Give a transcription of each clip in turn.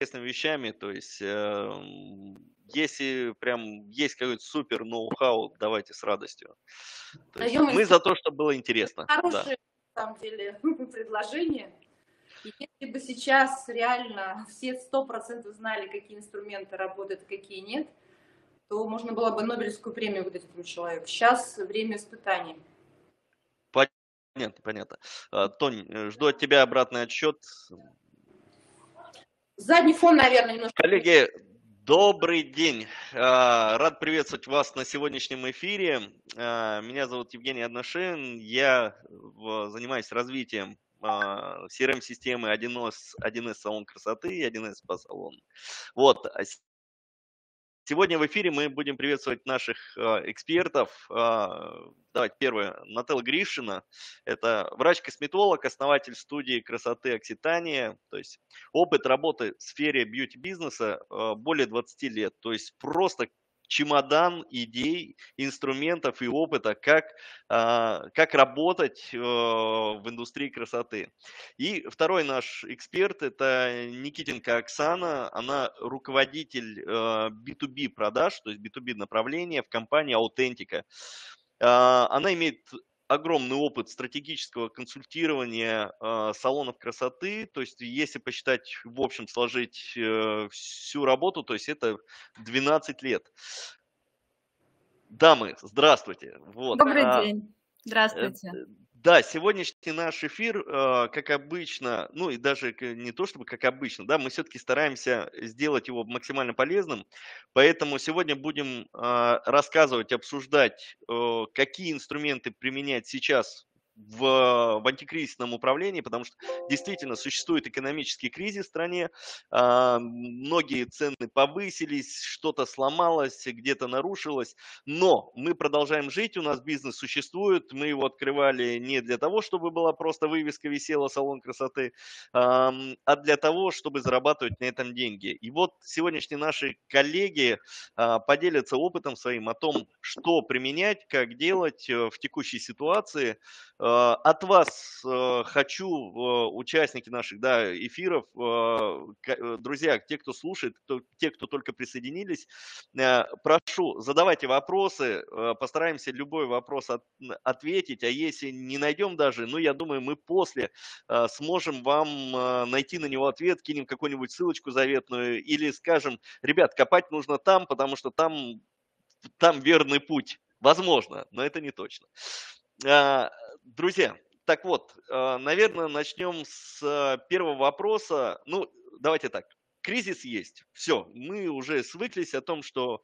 интересными вещами. То есть, если прям есть какой-то супер ноу-хау, давайте с радостью. То есть Даем мы за то, чтобы было интересно. Да. хорошие, на самом деле, предложения. И если бы сейчас реально все 100% знали, какие инструменты работают, а какие нет, то можно было бы Нобелевскую премию выдать этому человеку. Сейчас время испытаний. Понятно, понятно. Тонь, жду от тебя обратный отчет. Задний фон, наверное, немножко. Коллеги, добрый день. Рад приветствовать вас на сегодняшнем эфире. Меня зовут Евгений Одношин. Я занимаюсь развитием CRM-системы 1С салон красоты и 1С спа-салон. Вот. Сегодня в эфире мы будем приветствовать наших экспертов. Давайте первое. Нателла Гришина. Это врач-косметолог, основатель студии красоты Окситания. То есть опыт работы в сфере бьюти-бизнеса более 20 лет. То есть просто чемодан идей, инструментов и опыта, как работать в индустрии красоты. И второй наш эксперт – это Никитенко Оксана. Она руководитель B2B продаж, то есть B2B направления в компании Аутентика. Она имеет огромный опыт стратегического консультирования салонов красоты. То есть если посчитать, в общем, сложить всю работу, то есть это 12 лет. Дамы, здравствуйте. Вот. Добрый день. Э, Здравствуйте. Да, сегодняшний наш эфир, как обычно, ну и даже не то чтобы как обычно, да, мы все-таки стараемся сделать его максимально полезным, поэтому сегодня будем рассказывать, обсуждать, какие инструменты применять сейчас в антикризисном управлении, потому что действительно существует экономический кризис в стране, многие цены повысились, что-то сломалось, где-то нарушилось, но мы продолжаем жить, у нас бизнес существует, мы его открывали не для того, чтобы была просто вывеска висела салон красоты, а для того, чтобы зарабатывать на этом деньги. И вот сегодняшние наши коллеги поделятся опытом своим о том, что применять, как делать в текущей ситуации. От вас хочу, участники наших эфиров, друзья, те, кто слушает, те, кто только присоединились, прошу, задавайте вопросы, постараемся любой вопрос ответить, а если не найдем даже, ну, я думаю, мы после сможем вам найти на него ответ, кинем какую-нибудь ссылочку заветную или скажем, ребят, копать нужно там, потому что там верный путь. Возможно, но это не точно. Друзья, так вот, наверное, начнем с первого вопроса. Ну, давайте так. Кризис есть. Все, мы уже свыклись о том, что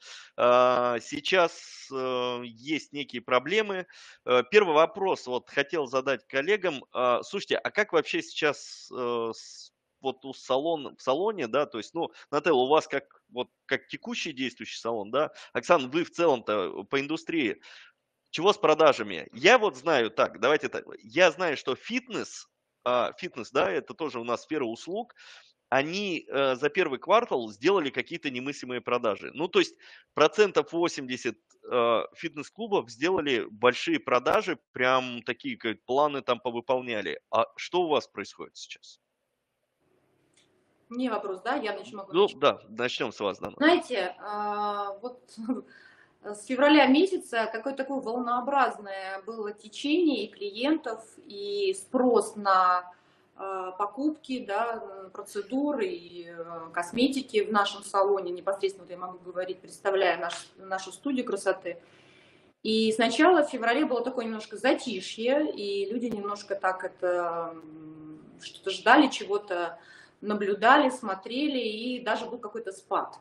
сейчас есть некие проблемы. Первый вопрос вот хотел задать коллегам. Слушайте, а как вообще сейчас вот в салоне, да, то есть, ну, Нателла, у вас как текущий действующий салон, да, Оксана, вы в целом-то по индустрии, чего с продажами? Я вот знаю, так, давайте так, я знаю, что фитнес, да, это тоже у нас сфера услуг, они за первый квартал сделали какие-то немыслимые продажи. Ну, то есть 80% фитнес-клубов сделали большие продажи, прям такие как планы там повыполняли. А что у вас происходит сейчас? Мне вопрос, да? Я могу Ну, начать. да, начнем с вас, Дана. Знаете, вот с февраля месяца какое-то такое волнообразное было течение и клиентов, и спрос на покупки, да, процедуры и косметики в нашем салоне. Непосредственно вот я могу говорить, представляя нашу студию красоты. И сначала в феврале было такое немножко затишье, и люди немножко так это что-то ждали, чего-то наблюдали, смотрели, и даже был какой-то спад.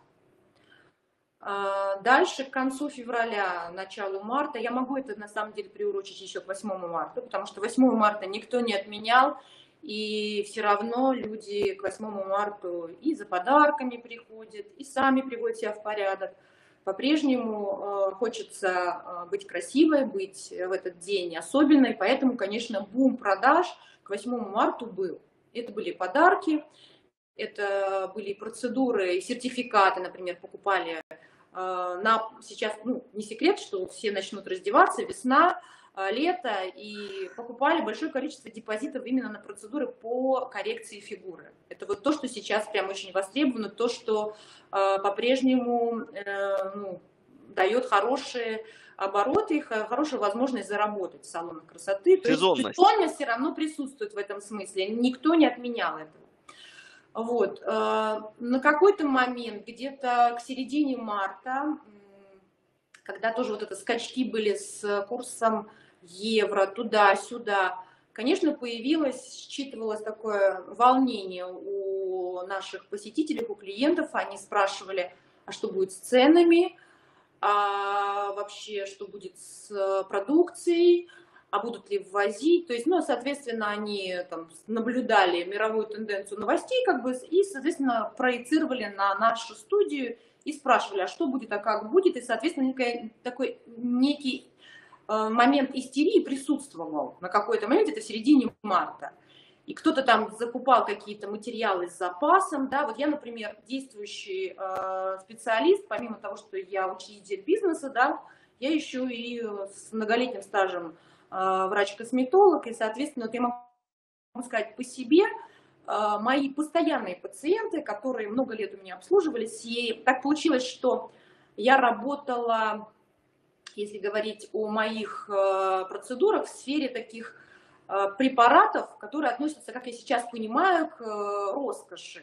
Дальше, к концу февраля, началу марта, я могу это на самом деле приурочить еще к 8 марта, потому что 8 марта никто не отменял, и все равно люди к 8 марта и за подарками приходят, и сами приводят себя в порядок. По-прежнему хочется быть красивой, быть в этот день особенной, поэтому, конечно, бум продаж к 8 марта был. Это были подарки, это были процедуры, сертификаты, например, покупали. Сейчас, ну, не секрет, что все начнут раздеваться, весна, лета и покупали большое количество депозитов именно на процедуры по коррекции фигуры. Это вот то, что сейчас прям очень востребовано, то, что по-прежнему ну, дает хорошие обороты и хорошую возможность заработать в салонах красоты. То есть Сезонность. сезонность все равно присутствует в этом смысле, никто не отменял этого. Вот. На какой-то момент, где-то к середине марта, когда тоже вот это скачки были с курсом евро туда-сюда, конечно, считывалось такое волнение у наших посетителей, у клиентов. Они спрашивали, а что будет с ценами, а вообще, что будет с продукцией, а будут ли ввозить. То есть, ну, соответственно, они там наблюдали мировую тенденцию новостей, как бы, и, соответственно, проецировали на нашу студию и спрашивали, а что будет, а как будет. И, соответственно, такой некий момент истерии присутствовал на какой-то момент, это в середине марта. И кто-то там закупал какие-то материалы с запасом, да, вот я, например, действующий специалист, помимо того, что я учитель бизнеса, да, я еще и с многолетним стажем врач-косметолог, и, соответственно, вот я могу сказать по себе, мои постоянные пациенты, которые много лет у меня обслуживались, и так получилось, что я работала, если говорить о моих процедурах, в сфере таких препаратов, которые относятся, как я сейчас понимаю, к роскоши.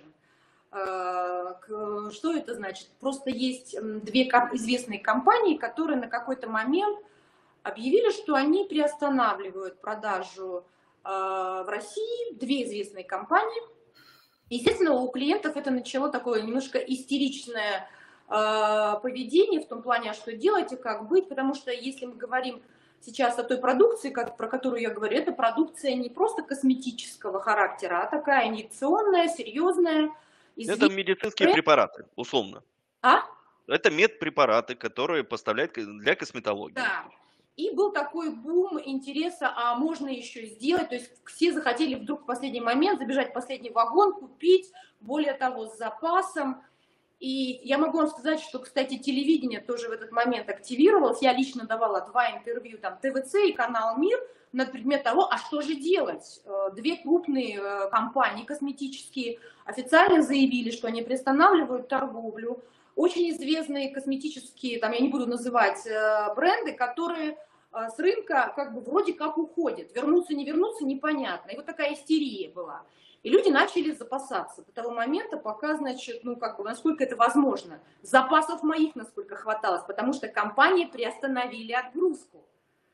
Что это значит? Просто есть две известные компании, которые на какой-то момент объявили, что они приостанавливают продажу в России, две известные компании. Естественно, у клиентов это начало такое немножко истеричное поведение в том плане, а что делать и как быть, потому что если мы говорим сейчас о той продукции, про которую я говорю, это продукция не просто косметического характера, а такая инъекционная, серьезная. Это медицинские препараты, условно. А? Это медпрепараты, которые поставляют для косметологии. Да. И был такой бум интереса, а можно еще сделать, то есть все захотели вдруг в последний момент забежать в последний вагон, купить, более того, с запасом. И я могу вам сказать, что, кстати, телевидение тоже в этот момент активировалось. Я лично давала 2 интервью, там, ТВЦ и канал «Мир», на предмет того, а что же делать. Две крупные компании косметические официально заявили, что они приостанавливают торговлю. Очень известные косметические, там я не буду называть бренды, которые с рынка как бы вроде как уходят. Вернуться, не вернуться, непонятно. И вот такая истерия была. И люди начали запасаться до того момента, пока, значит, ну, как бы, насколько это возможно. Запасов моих, насколько хваталось, потому что компании приостановили отгрузку.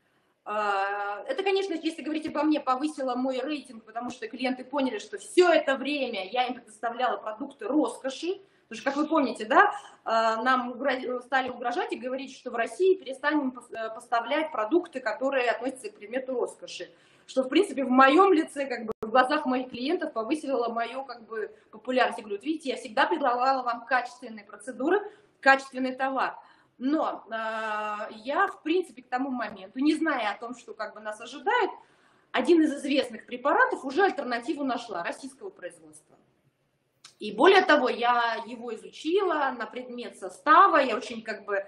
Это, конечно, если говорить обо мне, повысило мой рейтинг, потому что клиенты поняли, что все это время я им предоставляла продукты роскоши. Потому что, как вы помните, да, нам стали угрожать и говорить, что в России перестанем поставлять продукты, которые относятся к предмету роскоши. Что, в принципе, в моем лице, как бы, в глазах моих клиентов повысило мою, как бы, популярность. Я говорю, вот видите, я всегда предлагала вам качественные процедуры, качественный товар. Но я, в принципе, к тому моменту, не зная о том, что как бы нас ожидает, один из известных препаратов уже альтернативу нашла, российского производства. И более того, я его изучила на предмет состава, я очень как бы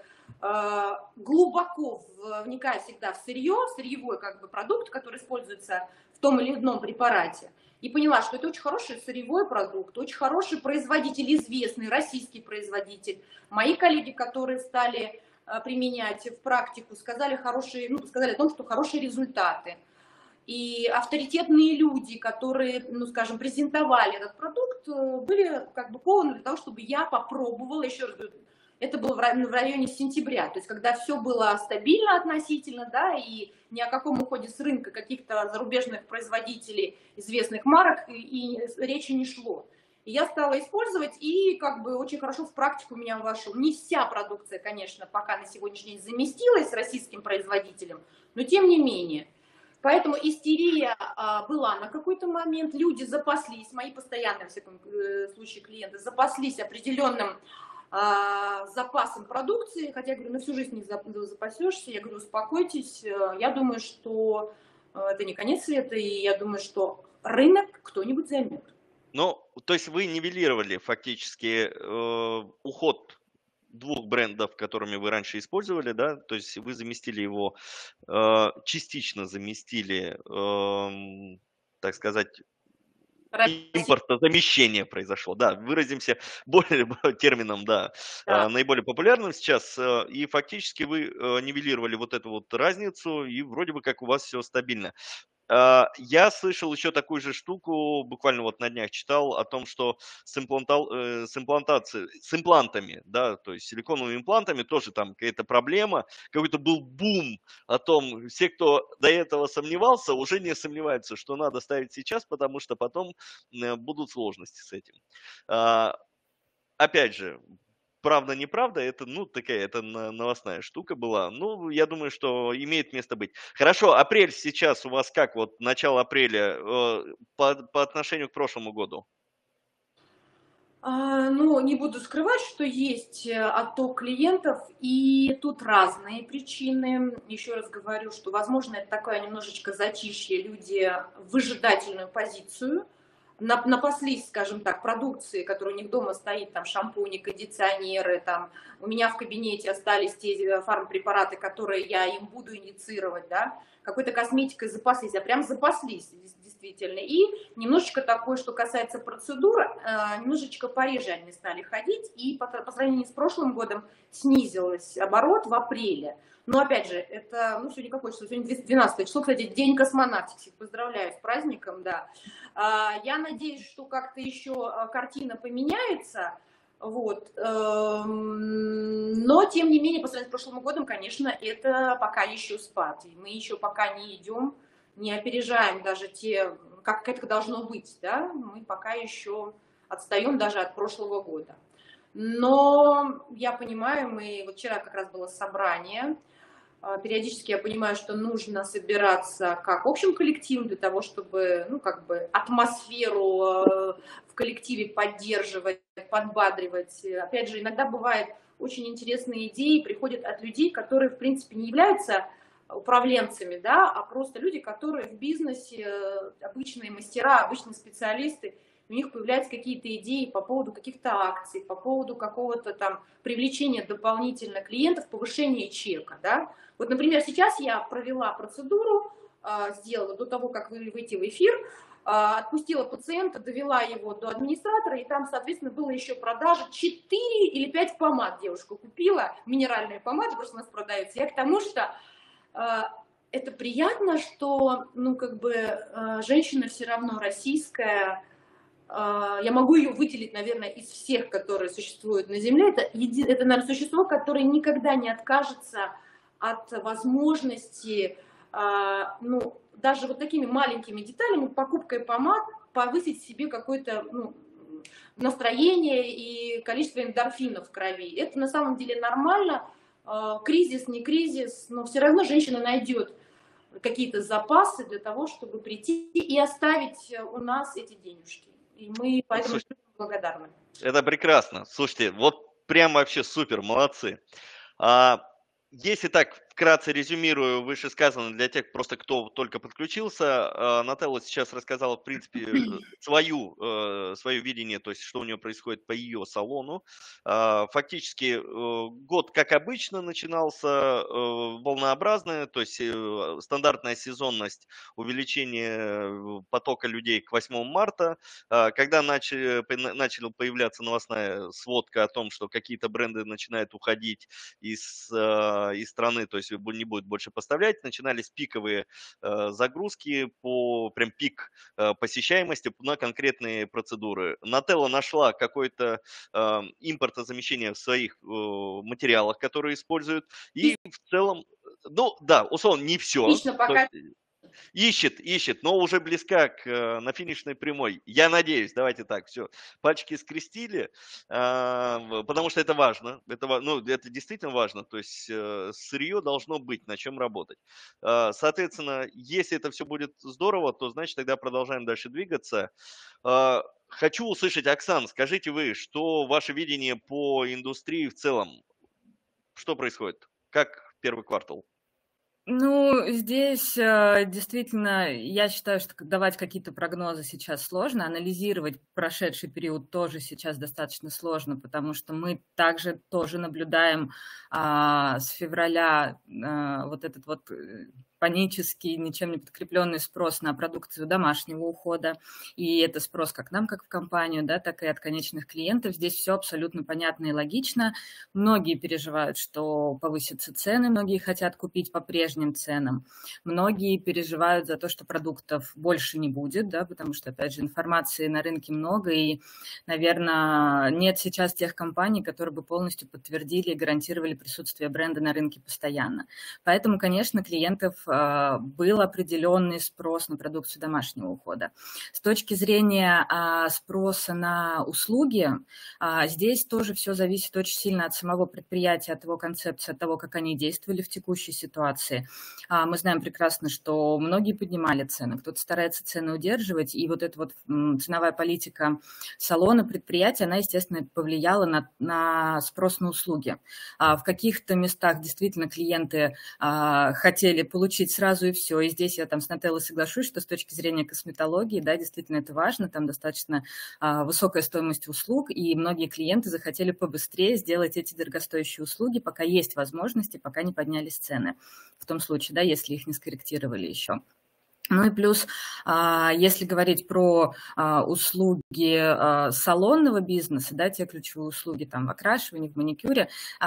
глубоко вникаю всегда в сырье, в сырьевой как бы продукт, который используется в том или ином препарате. И поняла, что это очень хороший сырьевой продукт, очень хороший производитель, известный российский производитель. Мои коллеги, которые стали применять в практику, сказали о том, что хорошие результаты. И авторитетные люди, которые, ну, скажем, презентовали этот продукт, были как бы полны для того, чтобы я попробовала, еще раз говорю, это было в районе сентября, то есть когда все было стабильно относительно, да, и ни о каком уходе с рынка каких-то зарубежных производителей известных марок и речи не шло. И я стала использовать, и как бы очень хорошо в практику у меня вошел. Не вся продукция, конечно, пока на сегодняшний день заместилась российским производителем, но тем не менее. Поэтому истерия была на какой-то момент, люди запаслись, мои постоянные, в всяком случае, клиенты, запаслись определенным запасом продукции, хотя я говорю, на всю жизнь не запасешься, я говорю, успокойтесь, я думаю, что это не конец света, и я думаю, что рынок кто-нибудь займет. Ну, то есть вы нивелировали фактически уход двух брендов, которыми вы раньше использовали, да, то есть вы заместили его, частично заместили, так сказать, Россия, импортозамещение произошло, да, выразимся более термином, да, да. наиболее популярным сейчас, и фактически вы нивелировали вот эту вот разницу, и вроде бы как у вас все стабильно. Я слышал еще такую же штуку, буквально вот на днях читал о том, что с имплантами, да, то есть силиконовыми имплантами тоже там какая-то проблема, какой-то был бум о том, все, кто до этого сомневался, уже не сомневаются, что надо ставить сейчас, потому что потом будут сложности с этим. А, Опять же, правда, неправда, это, ну, такая, это новостная штука была. Ну, я думаю, что имеет место быть. Хорошо, апрель сейчас у вас как, вот начало апреля, по отношению к прошлому году? Ну, не буду скрывать, что есть отток клиентов, и тут разные причины. Еще раз говорю, что, возможно, это такое немножечко затишье, люди в выжидательную позицию, напаслись, скажем так, продукции, которая у них дома стоит, там шампуни, кондиционеры, там у меня в кабинете остались те фармпрепараты, которые я им буду инициировать, да, какой-то косметикой запаслись, а прям запаслись, действительно. И немножечко такое, что касается процедур, немножечко пореже они стали ходить, и по сравнению с прошлым годом снизилось оборот в апреле. Но опять же, это, ну, сегодня какое число? Сегодня 12 число, кстати, День космонавтики. Поздравляю с праздником, да. Я надеюсь, что как-то еще картина поменяется, вот. Но, тем не менее, по сравнению с прошлым годом, конечно, это пока еще спад. И мы еще пока не идем, не опережаем даже те, как это должно быть, да, мы пока еще отстаем даже от прошлого года. Но я понимаю, мы вот вчера как раз было собрание, периодически я понимаю, что нужно собираться как общим коллективом для того, чтобы, ну, как бы атмосферу в коллективе поддерживать, подбадривать. Опять же, иногда бывает очень интересные идеи приходят от людей, которые, в принципе, не являются управленцами, да, а просто люди, которые в бизнесе, обычные мастера, обычные специалисты, у них появляются какие-то идеи по поводу каких-то акций, по поводу какого-то там привлечения дополнительно клиентов, повышения чека, да. Вот, например, сейчас я провела процедуру, сделала до того, как выйти в эфир, отпустила пациента, довела его до администратора, и там, соответственно, было еще продажа 4 или 5 помад девушка купила, минеральные помады, просто у нас продаются. Я к тому, что это приятно, что, ну, как бы, женщина все равно российская, я могу ее выделить, наверное, из всех, которые существуют на Земле. Это, наверное, существо, которое никогда не откажется от возможности, ну, даже вот такими маленькими деталями, покупкой помад, повысить себе какое-то, ну, настроение и количество эндорфинов в крови. Это на самом деле нормально. Кризис, не кризис, но все равно женщина найдет какие-то запасы для того, чтобы прийти и оставить у нас эти денежки. И мы поэтому благодарны. Это прекрасно. Слушайте, вот прям вообще супер, молодцы. А, Если так вкратце резюмирую вышесказанное для тех, просто кто только подключился, Нателла сейчас рассказала, в принципе, свое видение, то есть что у нее происходит по ее салону. Фактически год, как обычно, начинался волнообразно, то есть стандартная сезонность, увеличение потока людей к 8 марта, когда начала появляться новостная сводка о том, что какие-то бренды начинают уходить из страны, то есть не будет больше поставлять, начинались пиковые загрузки по прям пик посещаемости на конкретные процедуры. Нателла нашла какое-то импортозамещение в своих материалах, которые используют, и в целом, ну да, условно, не все. Лично пока Ищет, но уже близка на финишной прямой. Я надеюсь, давайте так, все, пальчики скрестили, потому что это важно, ну, это действительно важно, то есть сырье должно быть, на чем работать. Соответственно, если это все будет здорово, то значит тогда продолжаем дальше двигаться. Хочу услышать, Оксан, скажите вы, что ваше видение по индустрии в целом, что происходит, как первый квартал? Ну, здесь действительно, я считаю, что давать какие-то прогнозы сейчас сложно, анализировать прошедший период тоже сейчас достаточно сложно, потому что мы также тоже наблюдаем с февраля вот этот вот панический, ничем не подкрепленный спрос на продукцию домашнего ухода, и это спрос как нам, как в компанию, да, так и от конечных клиентов. Здесь все абсолютно понятно и логично. Многие переживают, что повысятся цены, многие хотят купить по прежним ценам. Многие переживают за то, что продуктов больше не будет, да, потому что, опять же, информации на рынке много, и, наверное, нет сейчас тех компаний, которые бы полностью подтвердили и гарантировали присутствие бренда на рынке постоянно. Поэтому, конечно, клиентов был определенный спрос на продукцию домашнего ухода. С точки зрения спроса на услуги, здесь тоже все зависит очень сильно от самого предприятия, от его концепции, от того, как они действовали в текущей ситуации. Мы знаем прекрасно, что многие поднимали цены, кто-то старается цены удерживать, и вот эта вот ценовая политика салона, предприятия, она, естественно, повлияла на спрос на услуги. В каких-то местах действительно клиенты хотели получить сразу и все, и здесь я там с Нателлой соглашусь, что с точки зрения косметологии, да, действительно это важно, там достаточно высокая стоимость услуг, и многие клиенты захотели побыстрее сделать эти дорогостоящие услуги, пока есть возможности, пока не поднялись цены. В том случае, да, если их не скорректировали еще. Ну и плюс, если говорить про услуги салонного бизнеса, да, те ключевые услуги там в окрашивании, в маникюре,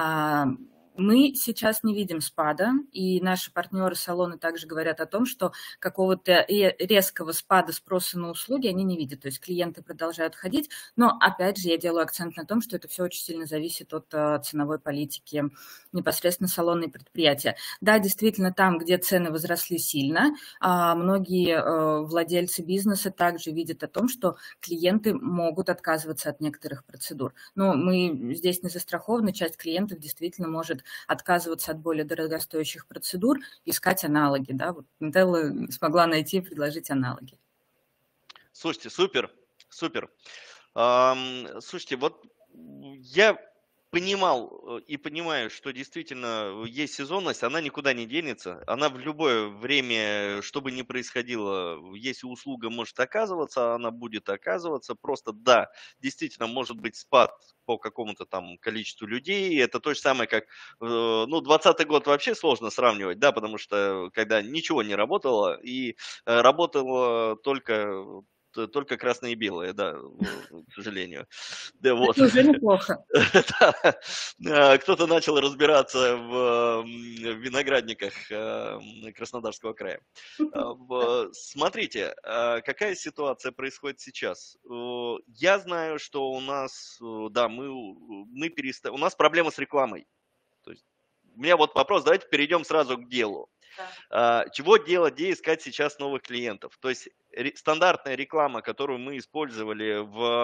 мы сейчас не видим спада, и наши партнеры салоны также говорят о том, что какого-то резкого спада спроса на услуги они не видят, то есть клиенты продолжают ходить, но опять же я делаю акцент на том, что это все очень сильно зависит от ценовой политики непосредственно салонные предприятия. Да, действительно, там, где цены возросли сильно, многие владельцы бизнеса также видят о том, что клиенты могут отказываться от некоторых процедур. Но мы здесь не застрахованы, часть клиентов действительно может отказываться от более дорогостоящих процедур, искать аналоги. Да? Вот Нателла смогла найти и предложить аналоги. Слушайте, супер, супер. Слушайте, вот я понимал и понимаю, что действительно есть сезонность, она никуда не денется, она в любое время, что бы ни происходило, если услуга может оказываться, она будет оказываться. Просто да, действительно может быть спад по какому-то там количеству людей. Это то же самое, как, ну, 20 год вообще сложно сравнивать, да, потому что когда ничего не работало и работало только красное и белое, да, к сожалению. Да, вот. Это уже неплохо. Да. Кто-то начал разбираться в виноградниках Краснодарского края. Смотрите, какая ситуация происходит сейчас. Я знаю, что у нас, да, у нас проблема с рекламой. То есть у меня вот вопрос, давайте перейдем сразу к делу. Чего делать, где искать сейчас новых клиентов? То есть стандартная реклама, которую мы использовали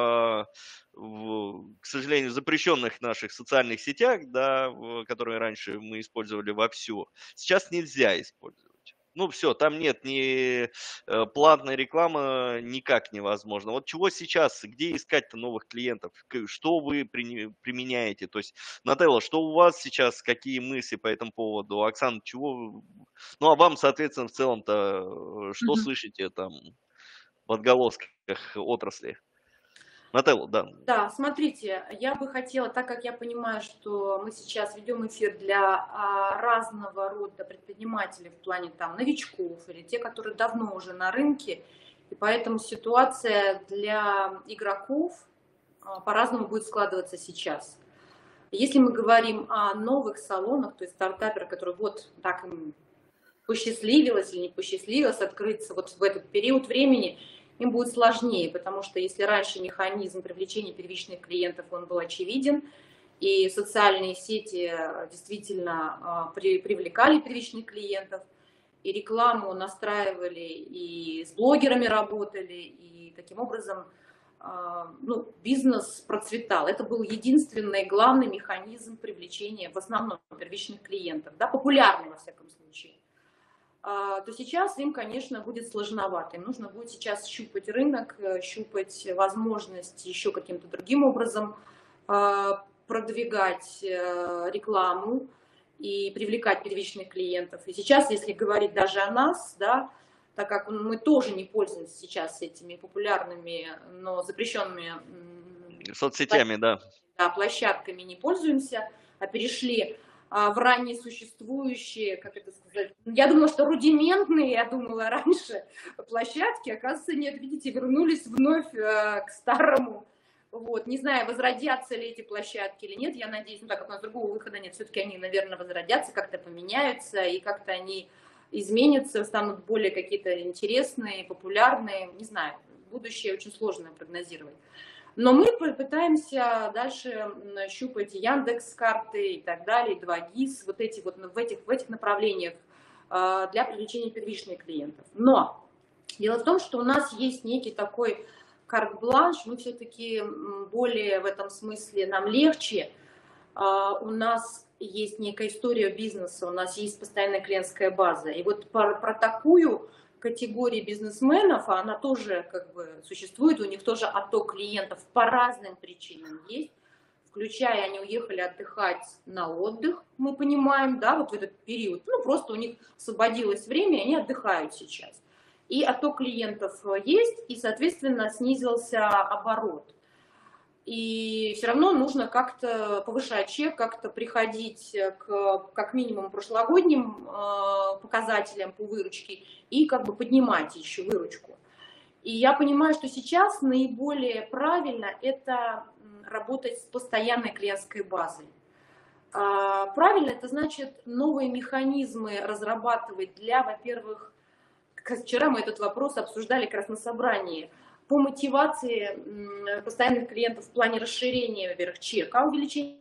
к сожалению, запрещенных наших социальных сетях, да, которые раньше мы использовали вовсю, сейчас нельзя использовать. Ну все, там нет ни платной рекламы, никак невозможно. Вот чего сейчас, где искать-то новых клиентов? Что вы применяете? То есть, Нателла, что у вас сейчас, какие мысли по этому поводу? Оксана, чего ну, а вам, соответственно, в целом-то, что слышите там в отголосках отрасли? Нателла, да. Да, смотрите, я бы хотела, так как я понимаю, что мы сейчас ведем эфир для разного рода предпринимателей в плане там новичков или те, которые давно уже на рынке, и поэтому ситуация для игроков по-разному будет складываться сейчас. Если мы говорим о новых салонах, то есть стартаперы, которые вот так им посчастливилось или не посчастливилось открыться вот в этот период времени, им будет сложнее, потому что если раньше механизм привлечения первичных клиентов, он был очевиден, и социальные сети действительно привлекали первичных клиентов, и рекламу настраивали, и с блогерами работали, и таким образом ну, бизнес процветал. Это был единственный главный механизм привлечения в основном первичных клиентов, да, популярный во всяком случае. То сейчас им, конечно, будет сложновато. Им нужно будет сейчас щупать рынок, щупать возможность еще каким-то другим образом продвигать рекламу. и привлекать первичных клиентов. И сейчас, если говорить даже о нас, да, так как мы тоже не пользуемся сейчас этими популярными, но запрещенными соцсетями, да. Площадками не пользуемся, а перешли в ранее существующие, как это сказать, я думала, что рудиментные, я думала раньше, площадки, оказывается, нет, видите, вернулись вновь к старому. Вот, не знаю, возродятся ли эти площадки или нет, я надеюсь, ну так как у нас другого выхода нет, все-таки они, наверное, возродятся, как-то поменяются, и как-то они изменятся, станут более какие-то интересные, популярные, не знаю, будущее очень сложно прогнозировать. Но мы пытаемся дальше щупать Яндекс.Карты и так далее, 2GIS, вот эти вот в этих направлениях для привлечения первичных клиентов. Но дело в том, что у нас есть некий такой карт-бланш, мы все-таки более в этом смысле, нам легче. У нас есть некая история бизнеса, у нас есть постоянная клиентская база. И вот про такую категорию бизнесменов, она тоже как бы существует, у них тоже отток клиентов по разным причинам есть, включая они уехали отдыхать на отдых, мы понимаем, да, вот в этот период, ну просто у них освободилось время, и они отдыхают сейчас. И отток клиентов есть, и, соответственно, снизился оборот. И все равно нужно как-то повышать чек, как-то приходить к как минимум прошлогодним показателям по выручке и как бы поднимать еще выручку. И я понимаю, что сейчас наиболее правильно это работать с постоянной клиентской базой. Правильно это значит новые механизмы разрабатывать для, во-первых, вчера мы этот вопрос обсуждали как раз на собрании, по мотивации постоянных клиентов в плане расширения, во-первых, чека, увеличения.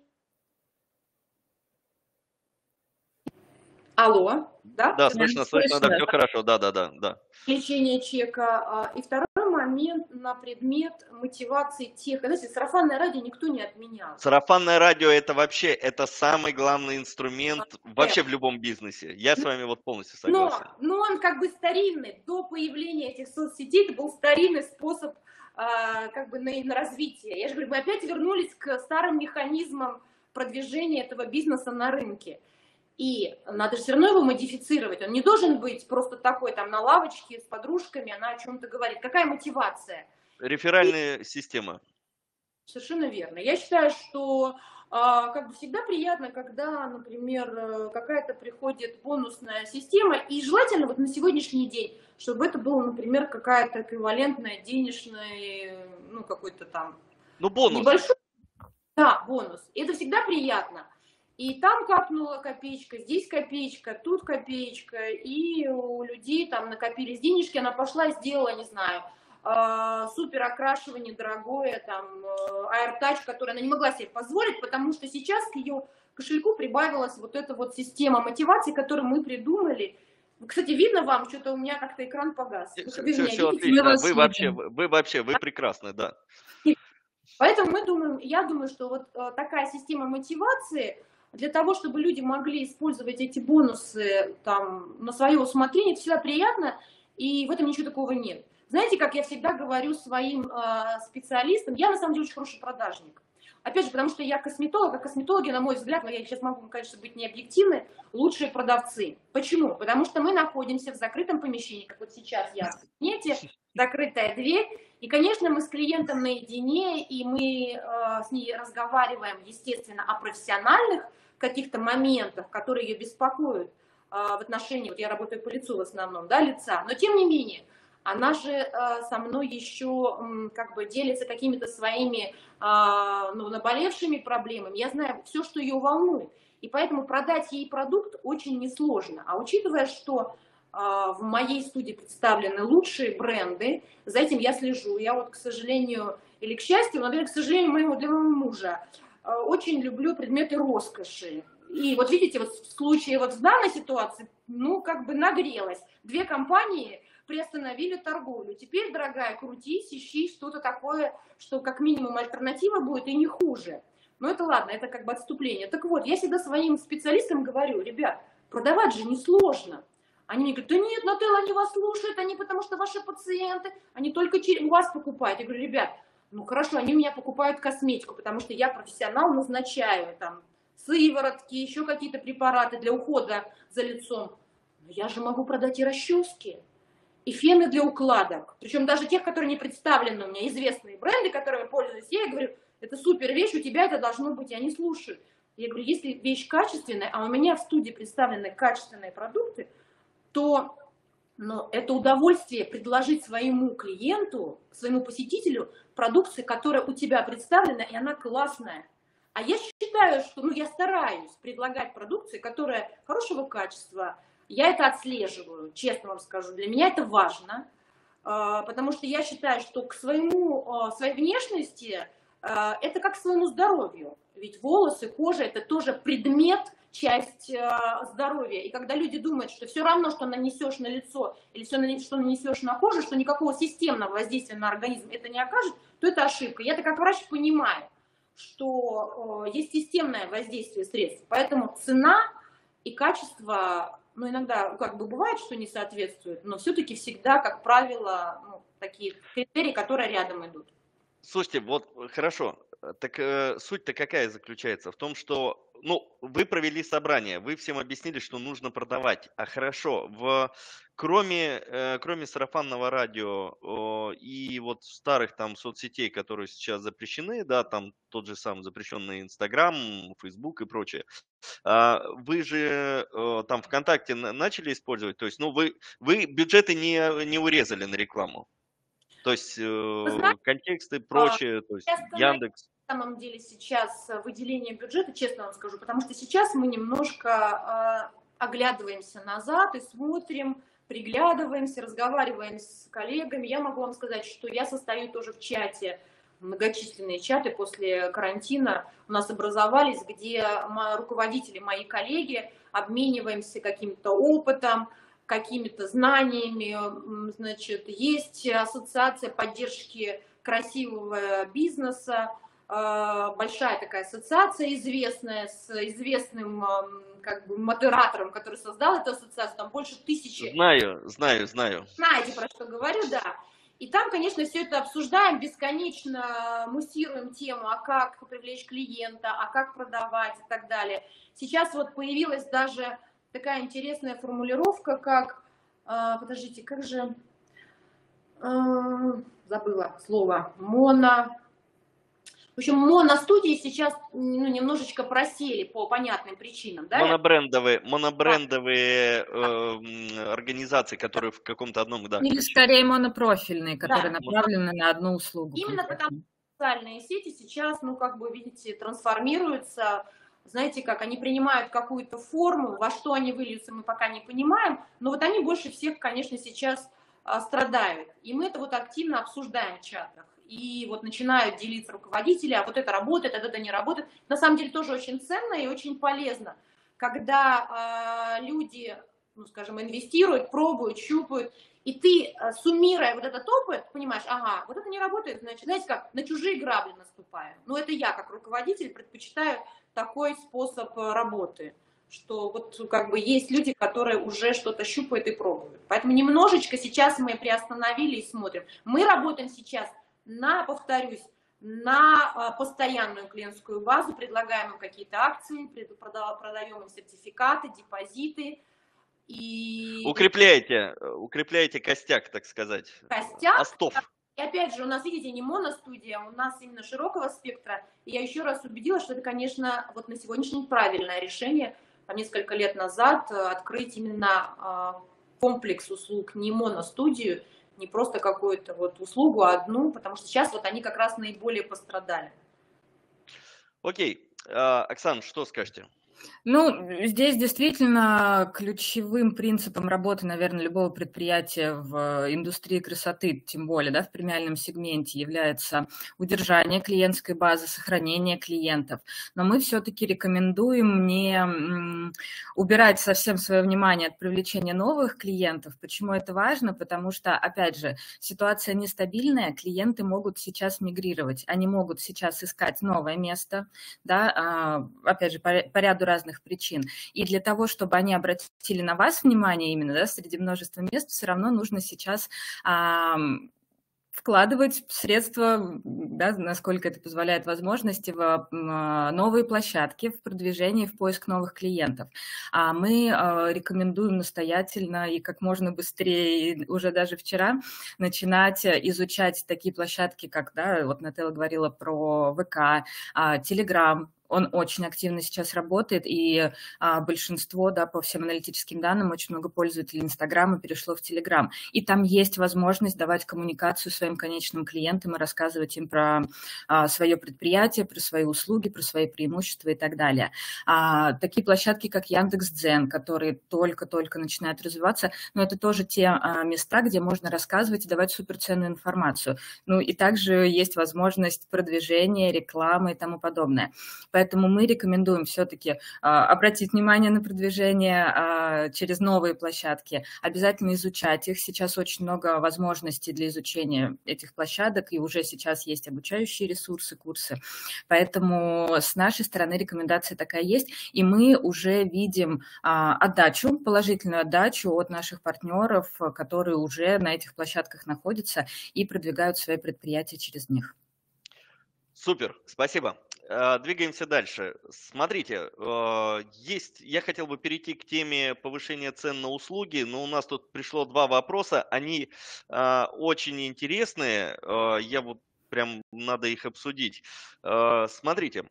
Алло, да? Да, слышно, да, все хорошо, да. Увеличение чека. И второй момент на предмет мотивации тех. Знаете, сарафанное радио никто не отменял. Сарафанное радио это вообще, это самый главный инструмент вообще в любом бизнесе. Я с вами вот полностью согласен. Но он как бы старинный. До появления этих соцсетей это был старинный способ как бы на развитие. Я же говорю, мы опять вернулись к старым механизмам продвижения этого бизнеса на рынке. И надо же все равно его модифицировать. Он не должен быть просто такой там на лавочке с подружками, она о чем-то говорит. Какая мотивация? Реферальная система. Совершенно верно. Я считаю, что как бы всегда приятно, когда, например, какая-то приходит бонусная система, и желательно вот на сегодняшний день, чтобы это было, например, какая-то эквивалентная денежная, ну какой-то там... Ну бонус. Небольшой, да, бонус. Это всегда приятно. И там капнула копеечка, здесь копеечка, тут копеечка, и у людей там накопились денежки, она пошла и сделала, не знаю, супер окрашивание дорогое, там, AirTouch, которое она не могла себе позволить, потому что сейчас к ее кошельку прибавилась вот эта вот система мотивации, которую мы придумали. Кстати, видно вам, что-то у меня как-то экран погас. Все отлично, вы прекрасны, да. Поэтому я думаю, что вот такая система мотивации, для того, чтобы люди могли использовать эти бонусы там, на свое усмотрение, это всегда приятно, и в этом ничего такого нет. Знаете, как я всегда говорю своим специалистам, я на самом деле очень хороший продажник. Опять же, потому что я косметолог, а косметологи, на мой взгляд, но я сейчас могу, конечно, быть не объективной, лучшие продавцы. Почему? Потому что мы находимся в закрытом помещении, как вот сейчас я в кабинете, закрытая дверь, и, конечно, мы с клиентом наедине, и мы с ней разговариваем, естественно, о профессиональных каких-то моментах, которые ее беспокоят в отношении, вот я работаю по лицу в основном, да, лица, но тем не менее, она же со мной еще как бы делится какими-то своими наболевшими проблемами, я знаю все, что ее волнует, и поэтому продать ей продукт очень несложно, а учитывая, что в моей студии представлены лучшие бренды, за этим я слежу, я вот, к сожалению, или к счастью, например, к сожалению, для моего мужа, очень люблю предметы роскоши. И вот видите, вот в случае вот в данной ситуации, ну, как бы нагрелась. Две компании приостановили торговлю. Теперь, дорогая, крутись, ищи что-то такое, что как минимум альтернатива будет и не хуже. Но это ладно, это как бы отступление. Так вот, я всегда своим специалистам говорю, ребят, продавать же несложно. Они мне говорят, да нет, Нателла, они вас слушают, они потому что ваши пациенты, они только у вас покупают. Я говорю, ребят, ну хорошо, они у меня покупают косметику, потому что я профессионал, назначаю там сыворотки, еще какие-то препараты для ухода за лицом. Но я же могу продать и расчески, и фены для укладок. Причем даже тех, которые не представлены у меня, известные бренды, которыми пользуюсь, я говорю, это супер вещь, у тебя это должно быть, и они слушают. Я говорю, если вещь качественная, а у меня в студии представлены качественные продукты, то это удовольствие предложить своему клиенту, своему посетителю продукцию, которая у тебя представлена, и она классная. А я считаю, что я стараюсь предлагать продукцию, которая хорошего качества. Я это отслеживаю, честно вам скажу. Для меня это важно, потому что я считаю, что к своей внешности это как к своему здоровью. Ведь волосы, кожа – это тоже предмет, часть здоровья. И когда люди думают, что все равно, что нанесешь на лицо или все, что нанесешь на кожу, что никакого системного воздействия на организм это не окажет, то это ошибка. Я-то как врач понимаю, что есть системное воздействие средств. Поэтому цена и качество, иногда бывает, что не соответствует, но все-таки всегда, как правило, такие критерии, которые рядом идут. Слушайте, вот хорошо. Так суть-то какая заключается? В том, что вы провели собрание, вы всем объяснили, что нужно продавать. А хорошо, кроме сарафанного радио и вот старых там соцсетей, которые сейчас запрещены, да, там тот же самый запрещенный Инстаграм, Фейсбук и прочее, вы же там ВКонтакте начали использовать? То есть, вы бюджеты не урезали на рекламу? То есть контексты, прочее, то есть Яндекс. На самом деле сейчас выделение бюджета, честно вам скажу, потому что сейчас мы немножко оглядываемся назад и смотрим, приглядываемся, разговариваем с коллегами. Я могу вам сказать, что я состою тоже в чате, многочисленные чаты после карантина у нас образовались, где руководители, мои коллеги, обмениваемся каким-то опытом, какими-то знаниями. Значит, есть ассоциация поддержки красивого бизнеса, большая такая ассоциация, известная, с известным модератором, который создал эту ассоциацию, там больше 1000. Знаю. Знаете, про что говорю, да. И там, конечно, все это обсуждаем, бесконечно муссируем тему, а как привлечь клиента, а как продавать и так далее. Сейчас вот появилась даже такая интересная формулировка, как, подождите, как же, забыла слово, в общем, моностудии сейчас немножечко просели по понятным причинам. Да? Монобрендовые организации, которые в каком-то одном... Да, или скорее монопрофильные, которые направлены на одну услугу. Именно потому что социальные сети сейчас, видите, трансформируются. Знаете как, они принимают какую-то форму, во что они выльются, мы пока не понимаем, но вот они больше всех, конечно, сейчас страдают. И мы это активно обсуждаем в чатах. И вот начинают делиться руководители, а вот это работает, а это не работает. На самом деле тоже очень ценно и очень полезно, когда люди, инвестируют, пробуют, щупают, и ты, суммируя вот этот опыт, понимаешь, ага, вот это не работает, значит, знаете как, на чужие грабли наступаю. Это я, как руководитель, предпочитаю такой способ работы, что есть люди, которые уже что-то щупают и пробуют. Поэтому немножечко сейчас мы приостановили и смотрим. Мы работаем сейчас повторюсь, на постоянную клиентскую базу, предлагаем им какие-то акции, продаем им сертификаты, депозиты. И укрепляете костяк, так сказать. Костяк. Остов. И опять же, у нас, видите, не моностудия, у нас именно широкого спектра. И я еще раз убедилась, что это, конечно, на сегодняшний день правильное решение. Несколько лет назад открыть именно комплекс услуг, не моностудию, не просто какую-то услугу одну, потому что сейчас они как раз наиболее пострадали. Окей. Оксана, что скажете? Здесь действительно ключевым принципом работы, наверное, любого предприятия в индустрии красоты, тем более, в премиальном сегменте, является удержание клиентской базы, сохранение клиентов. Но мы все-таки рекомендуем не убирать совсем свое внимание от привлечения новых клиентов. Почему это важно? Потому что, опять же, ситуация нестабильная, клиенты могут сейчас мигрировать, они могут сейчас искать новое место, опять же, по ряду разных причин. И для того, чтобы они обратили на вас внимание именно, среди множества мест, все равно нужно сейчас вкладывать средства, да, насколько это позволяет возможности, в новые площадки, в продвижение, в поиск новых клиентов. А мы рекомендуем настоятельно и как можно быстрее, и уже даже вчера, начинать изучать такие площадки, как, да, вот Нателла говорила про ВК, Телеграм. Он очень активно сейчас работает, и большинство, да, по всем аналитическим данным, очень много пользователей Инстаграма перешло в Телеграм. И там есть возможность давать коммуникацию своим конечным клиентам и рассказывать им про свое предприятие, про свои услуги, про свои преимущества и так далее. Такие площадки, как Яндекс.Дзен, которые только-только начинают развиваться, но это тоже те места, где можно рассказывать и давать суперценную информацию. Ну и также есть возможность продвижения, рекламы и тому подобное. Поэтому мы рекомендуем все-таки обратить внимание на продвижение через новые площадки, обязательно изучать их. Сейчас очень много возможностей для изучения этих площадок, и уже сейчас есть обучающие ресурсы, курсы. Поэтому с нашей стороны рекомендация такая есть, и мы уже видим отдачу, положительную отдачу от наших партнеров, которые уже на этих площадках находятся и продвигают свои предприятия через них. Супер, спасибо. Двигаемся дальше. Смотрите, я хотел бы перейти к теме повышения цен на услуги, но у нас тут пришло 2 вопроса, они очень интересные, прям надо их обсудить. Смотрите,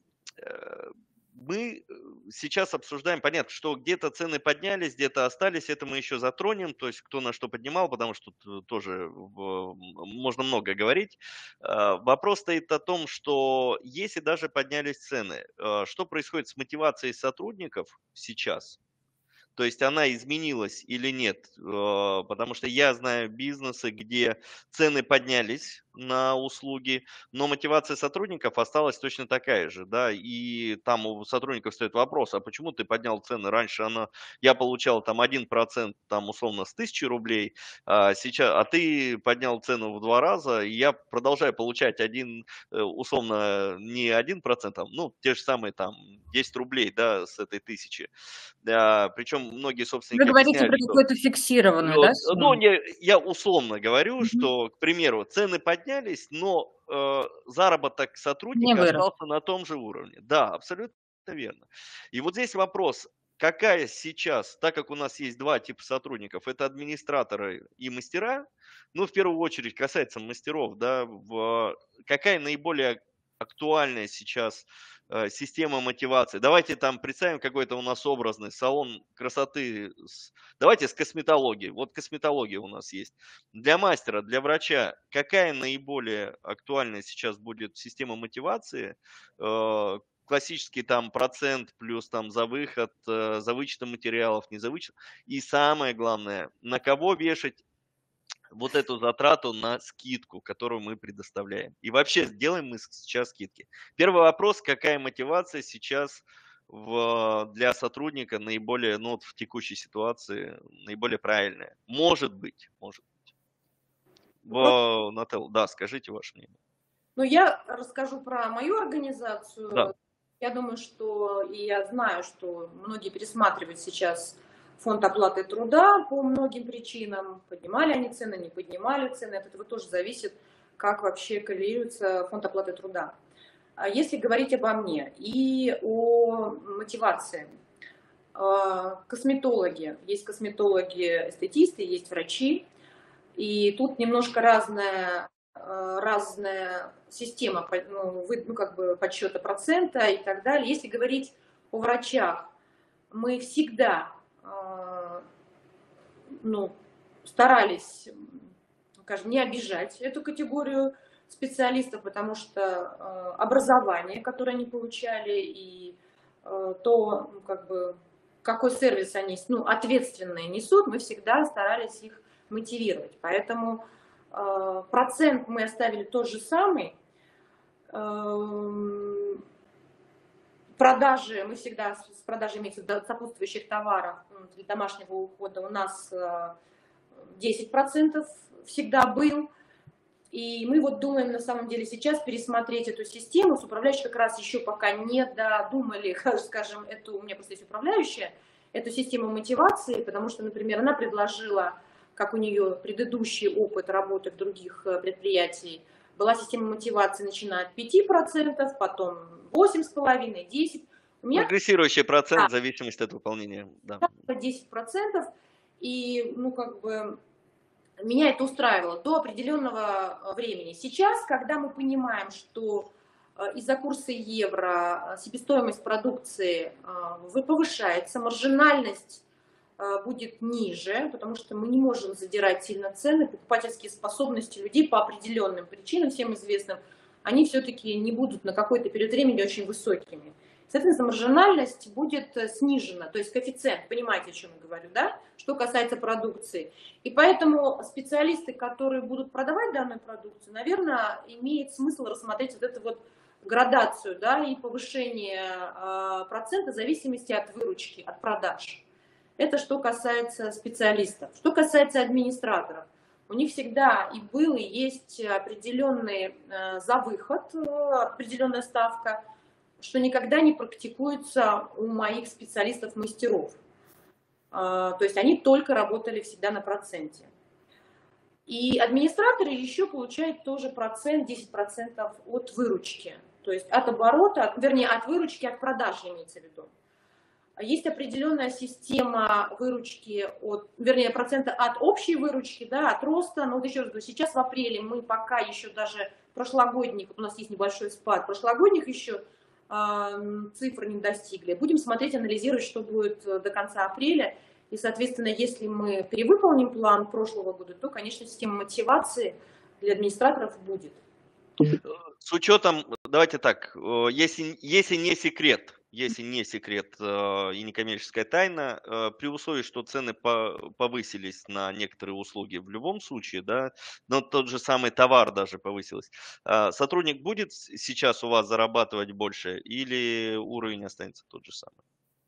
мы сейчас обсуждаем, понятно, что где-то цены поднялись, где-то остались, это мы еще затронем, то есть кто на что поднимал, потому что тут тоже можно много говорить. Вопрос стоит о том, что если даже поднялись цены, что происходит с мотивацией сотрудников сейчас? То есть она изменилась или нет? Потому что я знаю бизнесы, где цены поднялись на услуги, но мотивация сотрудников осталась точно такая же, да, и там у сотрудников стоит вопрос, а почему ты поднял цены? Раньше я получал там 1%, там условно с 1000 рублей, а ты поднял цену в 2 раза, и я продолжаю получать условно не 1%, ну, те же самые там 10 рублей, да, с этой 1000. Да, причем многие Вы собственники говорите объясняют, про что какую-то фиксированную, да, ну, сумму? я условно говорю, Мгм. что, к примеру, цены поднялись, но заработок Не сотрудника вырос. остался на том же уровне. Да, абсолютно верно. И вот здесь вопрос, какая сейчас, так как у нас есть 2 типа сотрудников, это администраторы и мастера, ну, в первую очередь касается мастеров, да, какая наиболее актуальная сейчас система мотивации? Давайте там представим какой-то у нас образный салон красоты, давайте с косметологией. Вот косметология у нас есть. Для мастера, для врача, какая наиболее актуальная сейчас будет система мотивации? Классический там процент плюс там за выход, за вычетом материалов, не за вычетом. И самое главное, на кого вешать вот эту затрату на скидку, которую мы предоставляем. И вообще, сделаем мы сейчас скидки. Первый вопрос, какая мотивация сейчас для сотрудника наиболее, ну, вот в текущей ситуации, наиболее правильная? Может быть, может быть. Нателла, да, скажите ваше мнение. Ну, я расскажу про мою организацию. Да. Я думаю, и я знаю, что многие пересматривают сейчас фонд оплаты труда по многим причинам. Поднимали они цены, не поднимали цены. От этого тоже зависит, как вообще коррелируется фонд оплаты труда. А если говорить обо мне и о мотивации. Косметологи. Есть косметологи-эстетисты, есть врачи. И тут немножко разная система подсчета процента и так далее. Если говорить о врачах, мы всегда старались, скажем, не обижать эту категорию специалистов, потому что образование, которое они получали, и то, какой сервис они ответственные несут, мы всегда старались их мотивировать. Поэтому процент мы оставили тот же самый. Продажи, мы всегда с продажей имеется сопутствующих товаров для домашнего ухода у нас 10% всегда был. И мы вот думаем на самом деле сейчас пересмотреть эту систему. С управляющей как раз еще пока не додумали, скажем, у меня просто есть управляющая, эту систему мотивации, потому что, например, она предложила как у нее предыдущий опыт работы в других предприятиях, была система мотивации, начиная от 5%, потом 8,5%, 10%. У меня Прогрессирующий процент в зависимости от выполнения. Да. 10%. И, ну, как бы, меня это устраивало до определенного времени. Сейчас, когда мы понимаем, что из-за курса евро себестоимость продукции повышается, маржинальность будет ниже, потому что мы не можем задирать сильно цены, покупательские способности людей по определенным причинам, всем известным, они все-таки не будут на какой-то период времени очень высокими. Соответственно, маржинальность будет снижена, то есть коэффициент, понимаете, о чем я говорю, да, что касается продукции. И поэтому специалисты, которые будут продавать данную продукцию, наверное, имеет смысл рассмотреть вот эту вот градацию, да, и повышение процента в зависимости от выручки, от продаж. Это что касается специалистов. Что касается администраторов, у них всегда и был, и есть определенный за выход, определенная ставка, что никогда не практикуется у моих специалистов-мастеров. То есть они только работали всегда на проценте. И администраторы еще получают тоже процент, 10% от выручки. То есть от оборота, вернее от выручки, от продажи имеется в виду. Есть определенная система выручки, вернее процента от общей выручки, да, от роста. Но вот еще раз говорю, сейчас в апреле мы пока еще даже прошлогодних, вот у нас есть небольшой спад, прошлогодних еще цифры не достигли. Будем смотреть, анализировать, что будет до конца апреля. И, соответственно, если мы перевыполним план прошлого года, то, конечно, система мотивации для администраторов будет. С учетом, давайте так, если не секрет и не коммерческая тайна, при условии, что цены повысились на некоторые услуги в любом случае, да, но тот же самый товар даже повысился, сотрудник будет сейчас у вас зарабатывать больше или уровень останется тот же самый?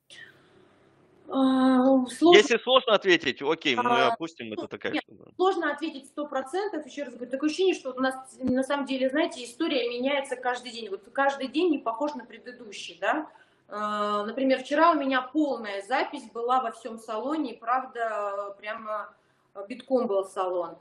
Сложно. Если сложно ответить, окей, мы опустим, это такая штука. Сложно ответить 100%. Еще раз говорю, такое ощущение, что у нас на самом деле, знаете, история меняется каждый день. Вот каждый день не похож на предыдущий, да. Например, вчера у меня полная запись была во всем салоне, и правда, прямо битком был салон.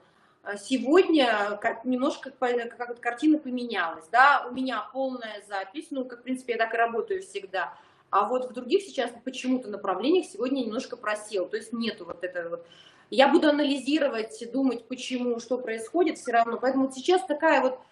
Сегодня немножко как картина поменялась, да, у меня полная запись, ну, как, в принципе, я так и работаю всегда. А вот в других сейчас почему-то направлениях сегодня немножко просел, то есть нету вот этого вот. Я буду анализировать, думать, почему, что происходит все равно. Поэтому сейчас такая вот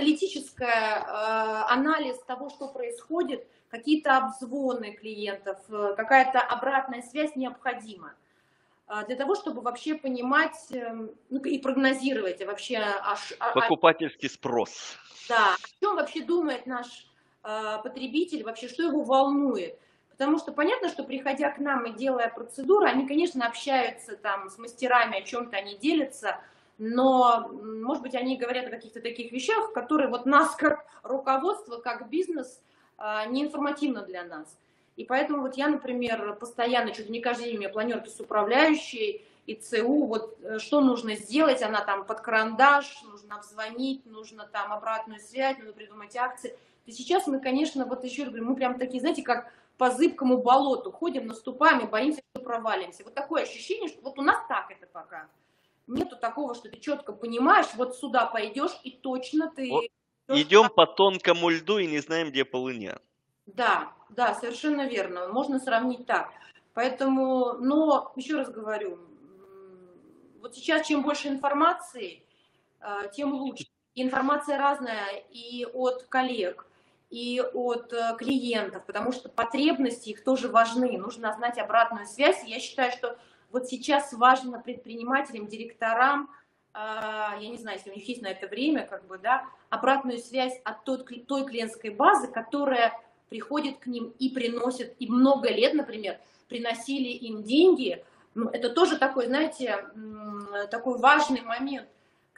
аналитическая анализ того, что происходит, какие-то обзвоны клиентов, какая-то обратная связь необходима для того, чтобы вообще понимать, ну, и прогнозировать вообще. Покупательский спрос. Да, о чем вообще думает наш потребитель, вообще, что его волнует. Потому что понятно, что приходя к нам и делая процедуры, они, конечно, общаются там с мастерами, о чем-то они делятся, но, может быть, они говорят о каких-то таких вещах, которые вот нас как руководство, как бизнес, не информативно для нас. И поэтому вот я, например, постоянно, чуть ли не каждый день у меня планерки с управляющей и ЦУ, вот что нужно сделать, она там под карандаш, нужно обзвонить, нужно там обратную связь, нужно придумать акции. И сейчас мы, конечно, вот еще раз говорю, мы прям такие, знаете, как по зыбкому болоту ходим, наступаем и боимся, что провалимся. Вот такое ощущение, что вот у нас так это пока. Нету такого, что ты четко понимаешь, вот сюда пойдешь и точно ты... Вот. Идем по тонкому льду и не знаем, где полыня. Да, да, совершенно верно. Можно сравнить так. Поэтому, но еще раз говорю, вот сейчас чем больше информации, тем лучше. Информация разная и от коллег, и от клиентов, потому что потребности их тоже важны. Нужно знать обратную связь. Я считаю, что вот сейчас важно предпринимателям, директорам, я не знаю, если у них есть на это время, как бы, да, обратную связь от той клиентской базы, которая приходит к ним и приносит, и много лет, например, приносили им деньги. Ну, это тоже такой, знаете, такой важный момент,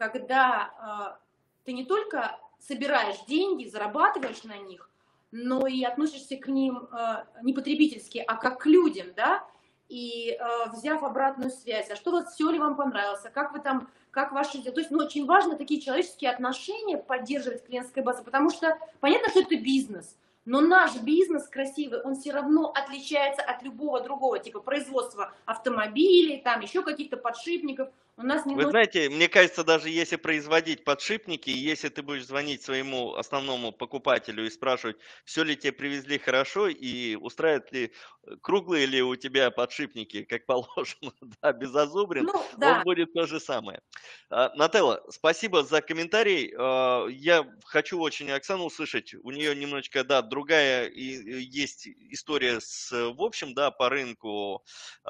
когда ты не только собираешь деньги, зарабатываешь на них, но и относишься к ним не потребительски, а как к людям, да, и взяв обратную связь, а что вот все ли вам понравилось, как вы там, как ваши дела, то есть, ну, очень важно такие человеческие отношения поддерживать в клиентской базе, потому что понятно, что это бизнес, но наш бизнес красивый, он все равно отличается от любого другого, типа производства автомобилей, там еще каких-то подшипников, У нас не Вы до... знаете, мне кажется, даже если производить подшипники, и если ты будешь звонить своему основному покупателю и спрашивать, все ли тебе привезли хорошо и устраивают ли, круглые ли у тебя подшипники, как положено, да, без зазубрин, Ну, он да, будет то же самое. Нателла, спасибо за комментарий. Я хочу очень Оксану услышать. У нее немножечко, да, другая есть история в общем, да, по рынку.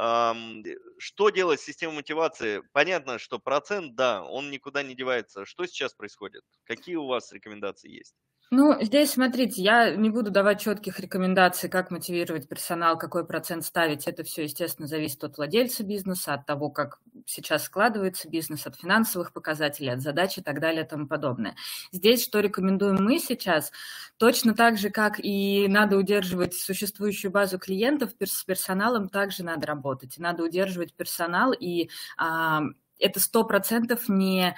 Что делать с системой мотивации? Понятно, что процент, да, он никуда не девается. Что сейчас происходит? Какие у вас рекомендации есть? Ну, здесь, смотрите, я не буду давать четких рекомендаций, как мотивировать персонал, какой процент ставить. Это все, естественно, зависит от владельца бизнеса, от того, как сейчас складывается бизнес, от финансовых показателей, от задач и так далее и тому подобное. Здесь что рекомендуем мы сейчас? Точно так же, как и надо удерживать существующую базу клиентов, с персоналом также надо работать. Надо удерживать персонал, и это 100% не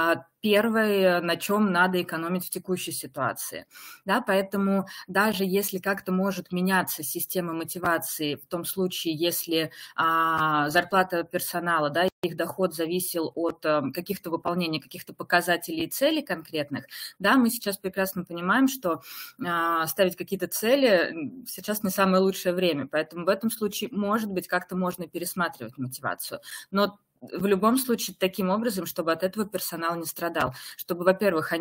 первое, на чем надо экономить в текущей ситуации. Да, поэтому даже если как-то может меняться система мотивации в том случае, если зарплата персонала, да, их доход зависел от каких-то выполнения, каких-то показателей и целей конкретных, да, мы сейчас прекрасно понимаем, что ставить какие-то цели сейчас не самое лучшее время, поэтому в этом случае, может быть, как-то можно пересматривать мотивацию. Но в любом случае таким образом, чтобы от этого персонал не страдал, чтобы, во-первых,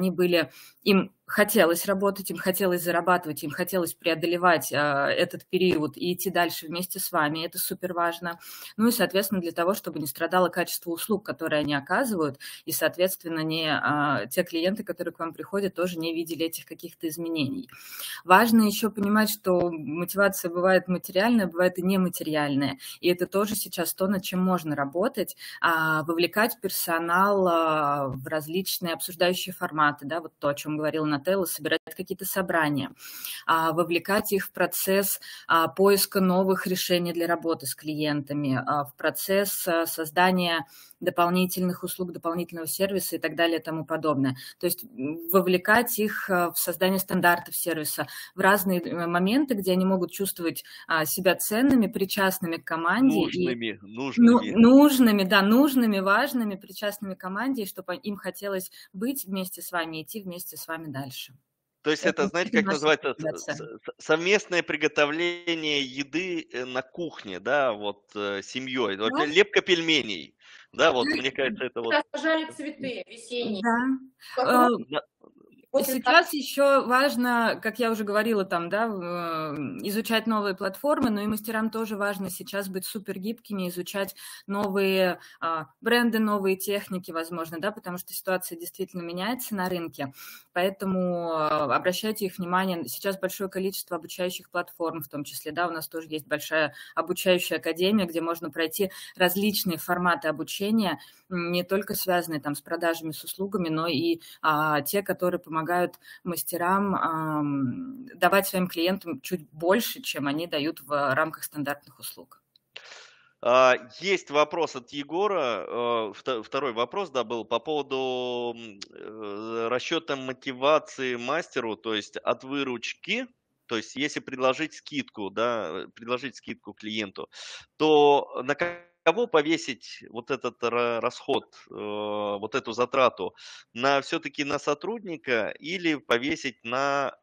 им хотелось работать, им хотелось зарабатывать, им хотелось преодолевать этот период и идти дальше вместе с вами, это супер важно. Ну и, соответственно, для того, чтобы не страдало качество услуг, которые они оказывают, и, соответственно, те клиенты, которые к вам приходят, тоже не видели этих каких-то изменений. Важно еще понимать, что мотивация бывает материальная, бывает и нематериальная, и это тоже сейчас то, над чем можно работать, вовлекать персонал в различные обсуждающие форматы, да, вот то, о чем говорила Нателла, собирать какие-то собрания, вовлекать их в процесс поиска новых решений для работы с клиентами, в процесс создания дополнительных услуг, дополнительного сервиса и так далее и тому подобное. То есть вовлекать их в создание стандартов сервиса в разные моменты, где они могут чувствовать себя ценными, причастными к команде. Нужными, важными, причастными к команде, и чтобы им хотелось быть вместе с вами, идти вместе с вами дальше. То есть это, знаете, как называется, совместное приготовление еды на кухне, да, вот семьей, вот, лепка пельменей, да, вот мне кажется, это вот. Сажали цветы весенние. Да. Сейчас еще важно, как я уже говорила, там, да, изучать новые платформы, но и мастерам тоже важно сейчас быть супер гибкими, изучать новые бренды, новые техники, возможно, да, потому что ситуация действительно меняется на рынке, поэтому обращайте их внимание. Сейчас большое количество обучающих платформ, в том числе, да, у нас тоже есть большая обучающая академия, где можно пройти различные форматы обучения, не только связанные там с продажами, с услугами, но и те, которые помогают мастерам давать своим клиентам чуть больше, чем они дают в рамках стандартных услуг. Есть вопрос от Егора, второй вопрос, да, был по поводу расчета мотивации мастеру, то есть от выручки, то есть если предложить скидку, да, клиенту, то на кого повесить вот этот расход, вот эту затрату? Все-таки на сотрудника или повесить на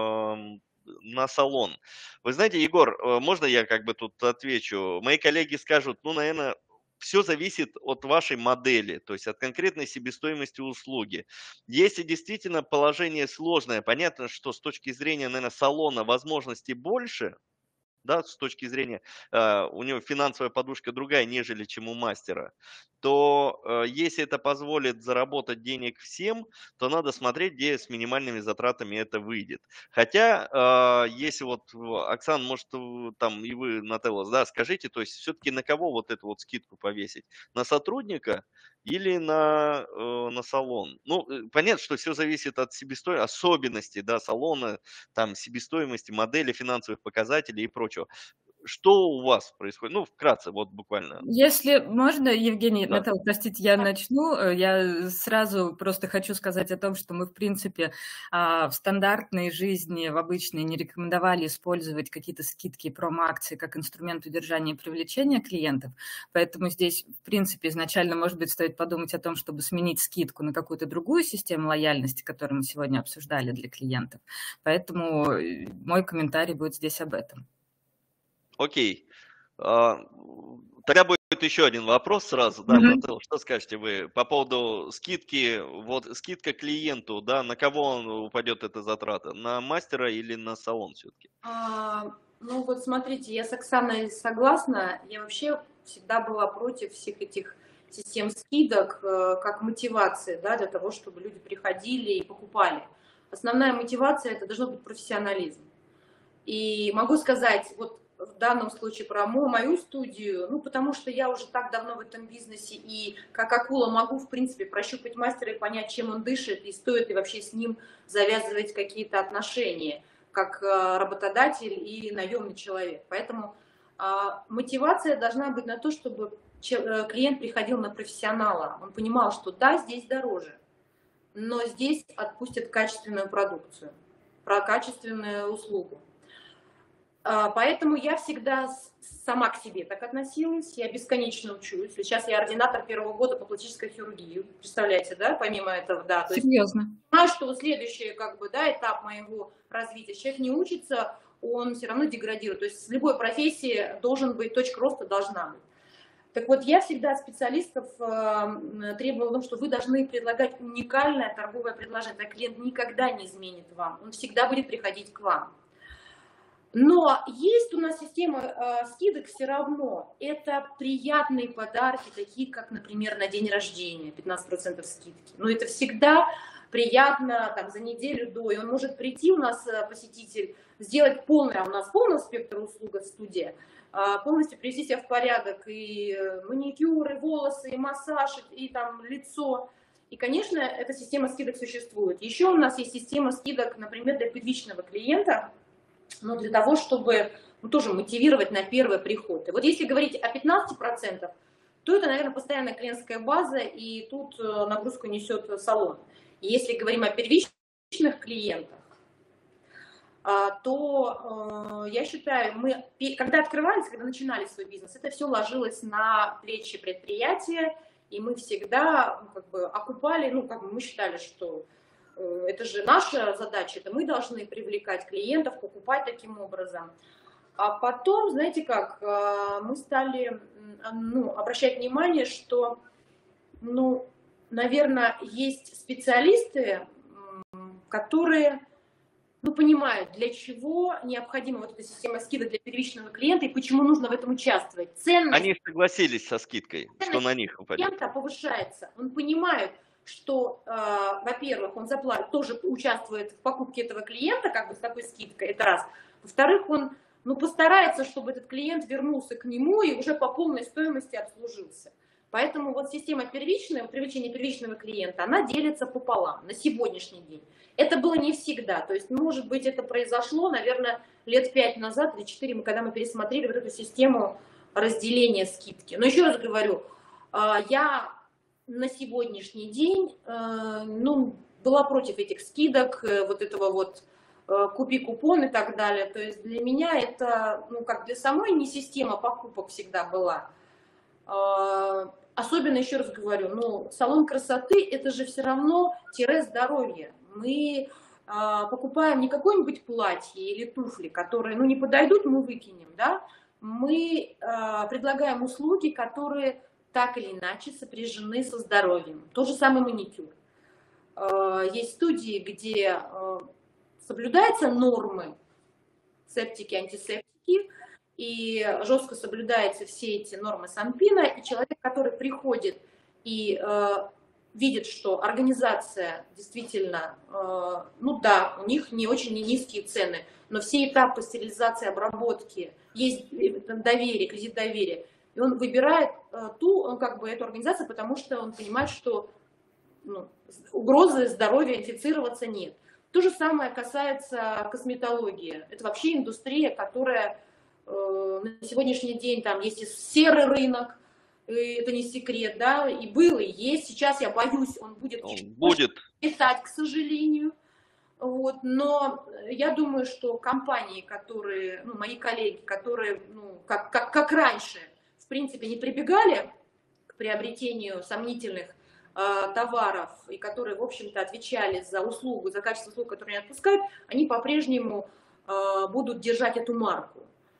салон? Вы знаете, Егор, можно я как бы тут отвечу? Мои коллеги скажут, ну, наверное, все зависит от вашей модели, то есть от конкретной себестоимости услуги. Если действительно положение сложное, понятно, что с точки зрения, наверное, салона возможностей больше, да, с точки зрения, у него финансовая подушка другая, нежели чем у мастера, то если это позволит заработать денег всем, то надо смотреть, где с минимальными затратами это выйдет. Хотя, если вот, Оксана, может, там и вы, Нателла, да, скажите, то есть все-таки на кого вот эту вот скидку повесить? На сотрудника или на салон? Ну, понятно, что все зависит от себестоимости, особенностей, да, салона, там, себестоимости, модели финансовых показателей и прочего. что у вас происходит? Ну, вкратце, вот буквально. Если можно, Евгений, Да. Наталья, простите, я начну. Я сразу просто хочу сказать о том, что мы, в принципе, в стандартной жизни, в обычной, не рекомендовали использовать какие-то скидки и промо-акции как инструмент удержания и привлечения клиентов. Поэтому здесь, в принципе, изначально, может быть, стоит подумать о том, чтобы сменить скидку на какую-то другую систему лояльности, которую мы сегодня обсуждали для клиентов. Поэтому мой комментарий будет здесь об этом. Окей. Тогда будет еще один вопрос сразу, да, Наталья, что скажете вы по поводу скидки, вот скидка клиенту, да, на кого упадет эта затрата, на мастера или на салон все-таки? Ну вот смотрите, я с Оксаной согласна, я вообще всегда была против всех этих систем скидок как мотивации, да, для того, чтобы люди приходили и покупали. Основная мотивация – это должен быть профессионализм. И могу сказать, вот в данном случае про мою студию, ну, потому что я уже так давно в этом бизнесе, и как акула могу, в принципе, прощупать мастера и понять, чем он дышит, и стоит ли вообще с ним завязывать какие-то отношения, как работодатель и наемный человек. Поэтому мотивация должна быть на то, чтобы клиент приходил на профессионала. Он понимал, что да, здесь дороже, но здесь отпустят качественную продукцию, про качественную услугу. Поэтому я всегда сама к себе так относилась, я бесконечно учусь. Сейчас я ординатор первого года по пластической хирургии, представляете, да, помимо этого, да. Серьезно? Знаю, что следующий, как бы, да, этап моего развития, человек не учится, он все равно деградирует. То есть с любой профессии должен быть, точка роста должна быть. Так вот, я всегда специалистов требовала, что вы должны предлагать уникальное торговое предложение. Так клиент никогда не изменит вам, он всегда будет приходить к вам. Но есть у нас система скидок все равно. Это приятные подарки, такие как, например, на день рождения, 15% скидки. Но это всегда приятно там, за неделю до. И он может прийти, у нас посетитель, сделать полный, а у нас полный спектр услуг от студии, полностью привести себя в порядок. И маникюр, и волосы, и массаж, и там лицо. И, конечно, эта система скидок существует. Еще у нас есть система скидок, например, для первичного клиента, но для того, чтобы тоже мотивировать на первый приход. И вот если говорить о 15%, то это, наверное, постоянная клиентская база, и тут нагрузку несет салон. И если говорим о первичных клиентах, то я считаю, мы, когда открывались, когда начинали свой бизнес, это все ложилось на плечи предприятия, и мы всегда как бы окупали, ну, как бы мы считали, что это же наша задача, это мы должны привлекать клиентов, покупать таким образом. А потом, знаете как, мы стали обращать внимание, что, наверное, есть специалисты, которые понимают, для чего необходима вот эта система скидок для первичного клиента и почему нужно в этом участвовать. Ценность, они согласились со скидкой, что на них упадет. Клиента повышается, он понимает, что, во-первых, он заплатит, тоже участвует в покупке этого клиента, как бы с такой скидкой, это раз. Во-вторых, он постарается, чтобы этот клиент вернулся к нему и уже по полной стоимости обслужился. Поэтому вот система привлечения первичного клиента, она делится пополам на сегодняшний день. Это было не всегда, то есть, может быть, это произошло, наверное, лет 5 назад или 4, когда мы пересмотрели вот эту систему разделения скидки. Но еще раз говорю, я на сегодняшний день, была против этих скидок, вот этого вот купи купон и так далее. То есть для меня это, как для самой не система покупок всегда была. Особенно, еще раз говорю, салон красоты это же все равно здоровье. Мы покупаем не какое-нибудь платье или туфли, которые, не подойдут, мы выкинем, да. Мы предлагаем услуги, которые так или иначе сопряжены со здоровьем. То же самое маникюр. Есть студии, где соблюдаются нормы септики, антисептики, и жестко соблюдаются все эти нормы Санпина, и человек, который приходит и видит, что организация действительно, у них не очень низкие цены, но все этапы стерилизации, обработки, есть доверие, кредит доверия, и он выбирает эту организацию, потому что он понимает, что угрозы здоровья инфицироваться нет. То же самое касается косметологии. Это вообще индустрия, которая на сегодняшний день там есть и серый рынок, это не секрет, да, и был, и есть. Сейчас я боюсь, он будет писать, к сожалению. Вот, но я думаю, что компании, которые, ну, мои коллеги, которые, ну, как раньше, в принципе, не прибегали к приобретению сомнительных товаров, и которые, в общем-то, отвечали за услугу, за качество услуг, которые они отпускают, они по-прежнему будут держать эту марку.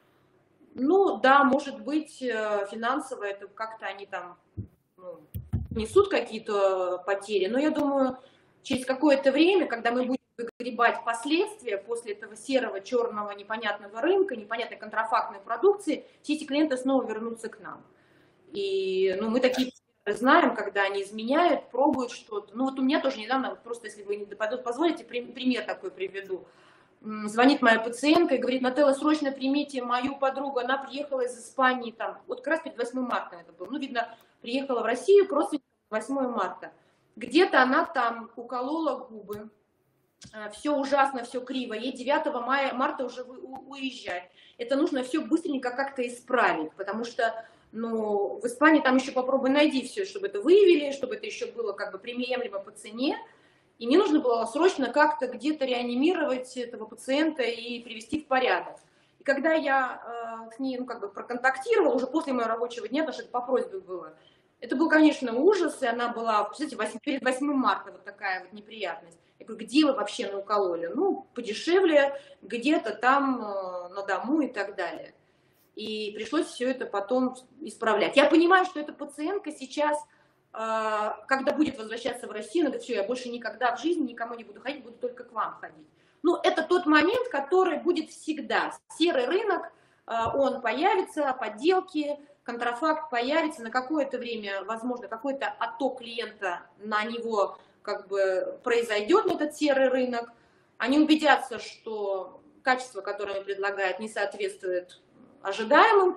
Ну, да, может быть, финансово это как-то они там несут какие-то потери, но я думаю, через какое-то время, когда мы будем выгребать последствия после этого серого, черного, непонятного рынка, непонятной контрафактной продукции, все эти клиенты снова вернутся к нам. И ну, мы такие знаем, когда они изменяют, пробуют что-то. Ну вот у меня тоже недавно, вот просто если вы позволите, пример такой приведу. Звонит моя пациентка и говорит: Нателла, срочно примите мою подругу, она приехала из Испании, там, вот как раз перед 8 марта это было. Ну, видно, приехала в Россию просто 8 марта. Где-то она там уколола губы, все ужасно, все криво, ей 9 марта уже уезжать. Это нужно все быстренько как-то исправить, потому что, ну, в Испании там еще попробуй найди все, чтобы это выявили, чтобы это еще было как бы приемлемо по цене. И мне нужно было срочно как-то где-то реанимировать этого пациента и привести в порядок. И когда я с ней, ну, как бы проконтактировала, уже после моего рабочего дня, потому что это по просьбе было, это был, конечно, ужас, и она была, представляете, перед 8 марта вот такая вот неприятность. Я говорю: где вы вообще наукололи? Ну, подешевле, где-то там на дому и так далее. И пришлось все это потом исправлять. Я понимаю, что эта пациентка сейчас, когда будет возвращаться в Россию, она говорит: все, я больше никогда в жизни никому не буду ходить, буду только к вам ходить. Ну, это тот момент, который будет всегда. Серый рынок, он появится, подделки, контрафакт появится на какое-то время, возможно, какой-то отток клиента на него как бы произойдет, на этот серый рынок. Они убедятся, что качество, которое он предлагает, не соответствует ожиданиям,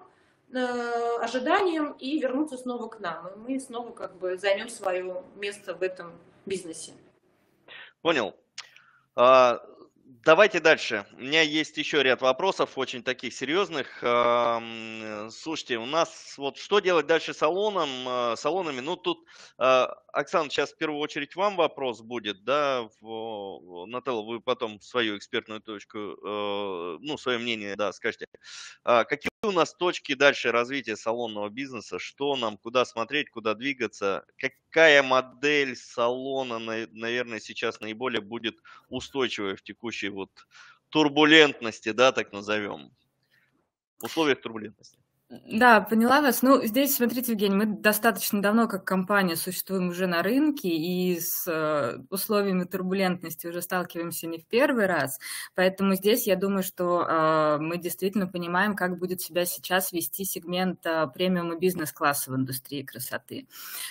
и вернуться снова к нам. И мы снова как бы займем свое место в этом бизнесе. Понял. Давайте дальше. У меня есть еще ряд вопросов, очень таких серьезных. Слушайте, у нас вот что делать дальше с салонами? Ну, тут, Оксана, сейчас в первую очередь вам вопрос будет, да, Нателла, вы потом свою экспертную точку, ну, свое мнение, да, скажете. Какие у нас точки дальше развития салонного бизнеса? Что нам, куда смотреть, куда двигаться? Какая модель салона, наверное, сейчас наиболее будет устойчивая в текущей вот турбулентности, да, так назовем, условиях турбулентности? Да, поняла вас. Ну, здесь, смотрите, Евгений, мы достаточно давно как компания существуем уже на рынке, и с условиями турбулентности уже сталкиваемся не в первый раз. Поэтому здесь я думаю, что мы действительно понимаем, как будет себя сейчас вести сегмент премиум и бизнес-класса в индустрии красоты.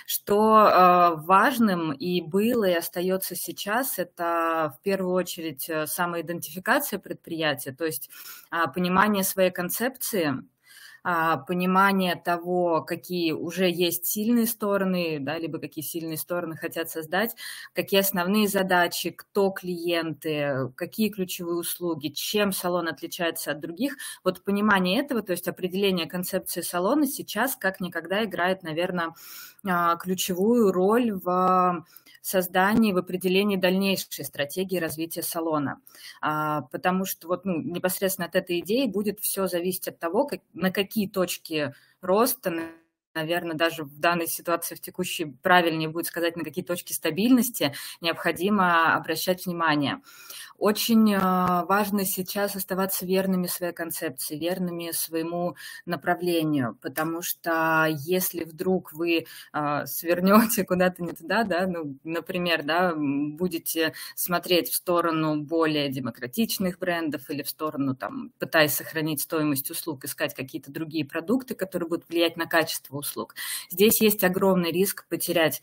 Что важным и было, и остается сейчас, это в первую очередь самоидентификация предприятия, то есть понимание своей концепции, понимание того, какие уже есть сильные стороны, да, либо какие сильные стороны хотят создать, какие основные задачи, кто клиенты, какие ключевые услуги, чем салон отличается от других. Вот понимание этого, то есть определение концепции салона сейчас как никогда играет, наверное, ключевую роль в создании, в определении дальнейшей стратегии развития салона. Потому что вот, ну, непосредственно от этой идеи будет все зависеть от того, на какие точки роста, наверное, даже в данной ситуации, в текущей, правильнее будет сказать, на какие точки стабильности необходимо обращать внимание. Очень важно сейчас оставаться верными своей концепции, верными своему направлению, потому что если вдруг вы свернете куда-то не туда, да, ну, например, да, будете смотреть в сторону более демократичных брендов или в сторону, там, пытаясь сохранить стоимость услуг, искать какие-то другие продукты, которые будут влиять на качество услуг, здесь есть огромный риск потерять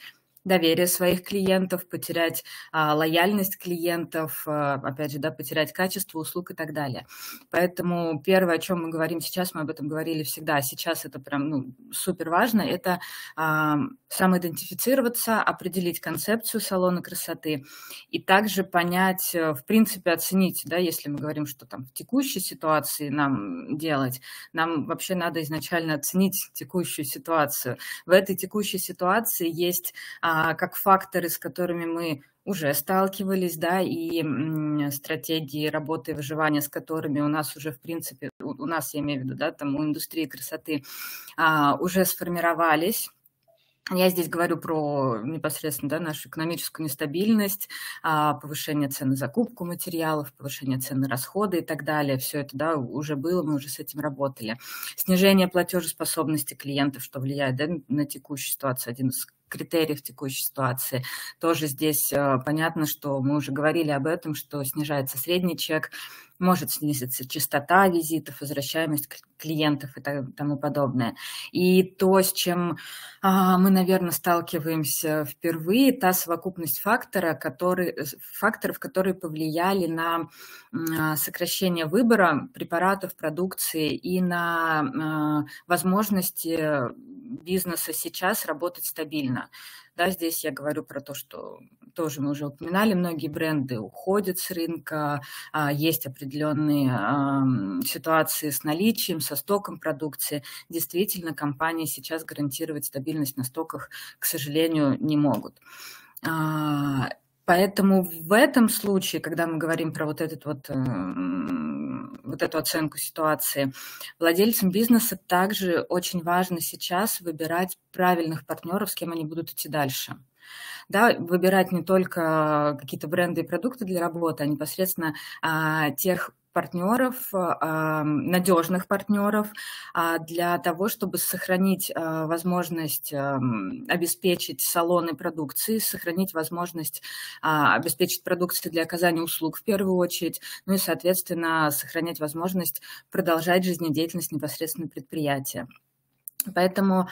доверие своих клиентов, потерять лояльность клиентов, опять же, да, потерять качество услуг и так далее. Поэтому первое, о чем мы говорим сейчас, мы об этом говорили всегда, а сейчас это прям супер важно, это самоидентифицироваться, определить концепцию салона красоты и также понять, в принципе, оценить, да, если мы говорим, что там в текущей ситуации нам делать, нам вообще надо изначально оценить текущую ситуацию. В этой текущей ситуации есть как факторы, с которыми мы уже сталкивались, да, и стратегии работы и выживания, с которыми у нас уже, в принципе, у нас, я имею в виду, да, там у индустрии красоты уже сформировались. Я здесь говорю про непосредственно, да, нашу экономическую нестабильность, повышение цен на закупку материалов, повышение цен на расходы и так далее. Все это, да, уже было, мы уже с этим работали. Снижение платежеспособности клиентов, что влияет, да, на текущую ситуацию, один из критериев текущей ситуации. Тоже здесь понятно, что мы уже говорили об этом, что снижается средний чек, может снизиться частота визитов, возвращаемость клиентов и тому подобное. И то, с чем мы, наверное, сталкиваемся впервые, та совокупность факторов, которые повлияли на сокращение выбора препаратов, продукции и на возможности бизнеса сейчас работать стабильно. Да, здесь я говорю про то, что тоже мы уже упоминали, многие бренды уходят с рынка, есть определенные ситуации с наличием, со стоком продукции. Действительно, компании сейчас гарантировать стабильность на стоках, к сожалению, не могут. Поэтому в этом случае, когда мы говорим про вот эту оценку ситуации, владельцам бизнеса также очень важно сейчас выбирать правильных партнеров, с кем они будут идти дальше. Да, выбирать не только какие-то бренды и продукты для работы, а непосредственно тех партнеров, надежных партнеров, для того, чтобы сохранить возможность обеспечить салоны продукции, сохранить возможность обеспечить продукцию для оказания услуг в первую очередь, ну и, соответственно, сохранять возможность продолжать жизнедеятельность непосредственно предприятия. Поэтому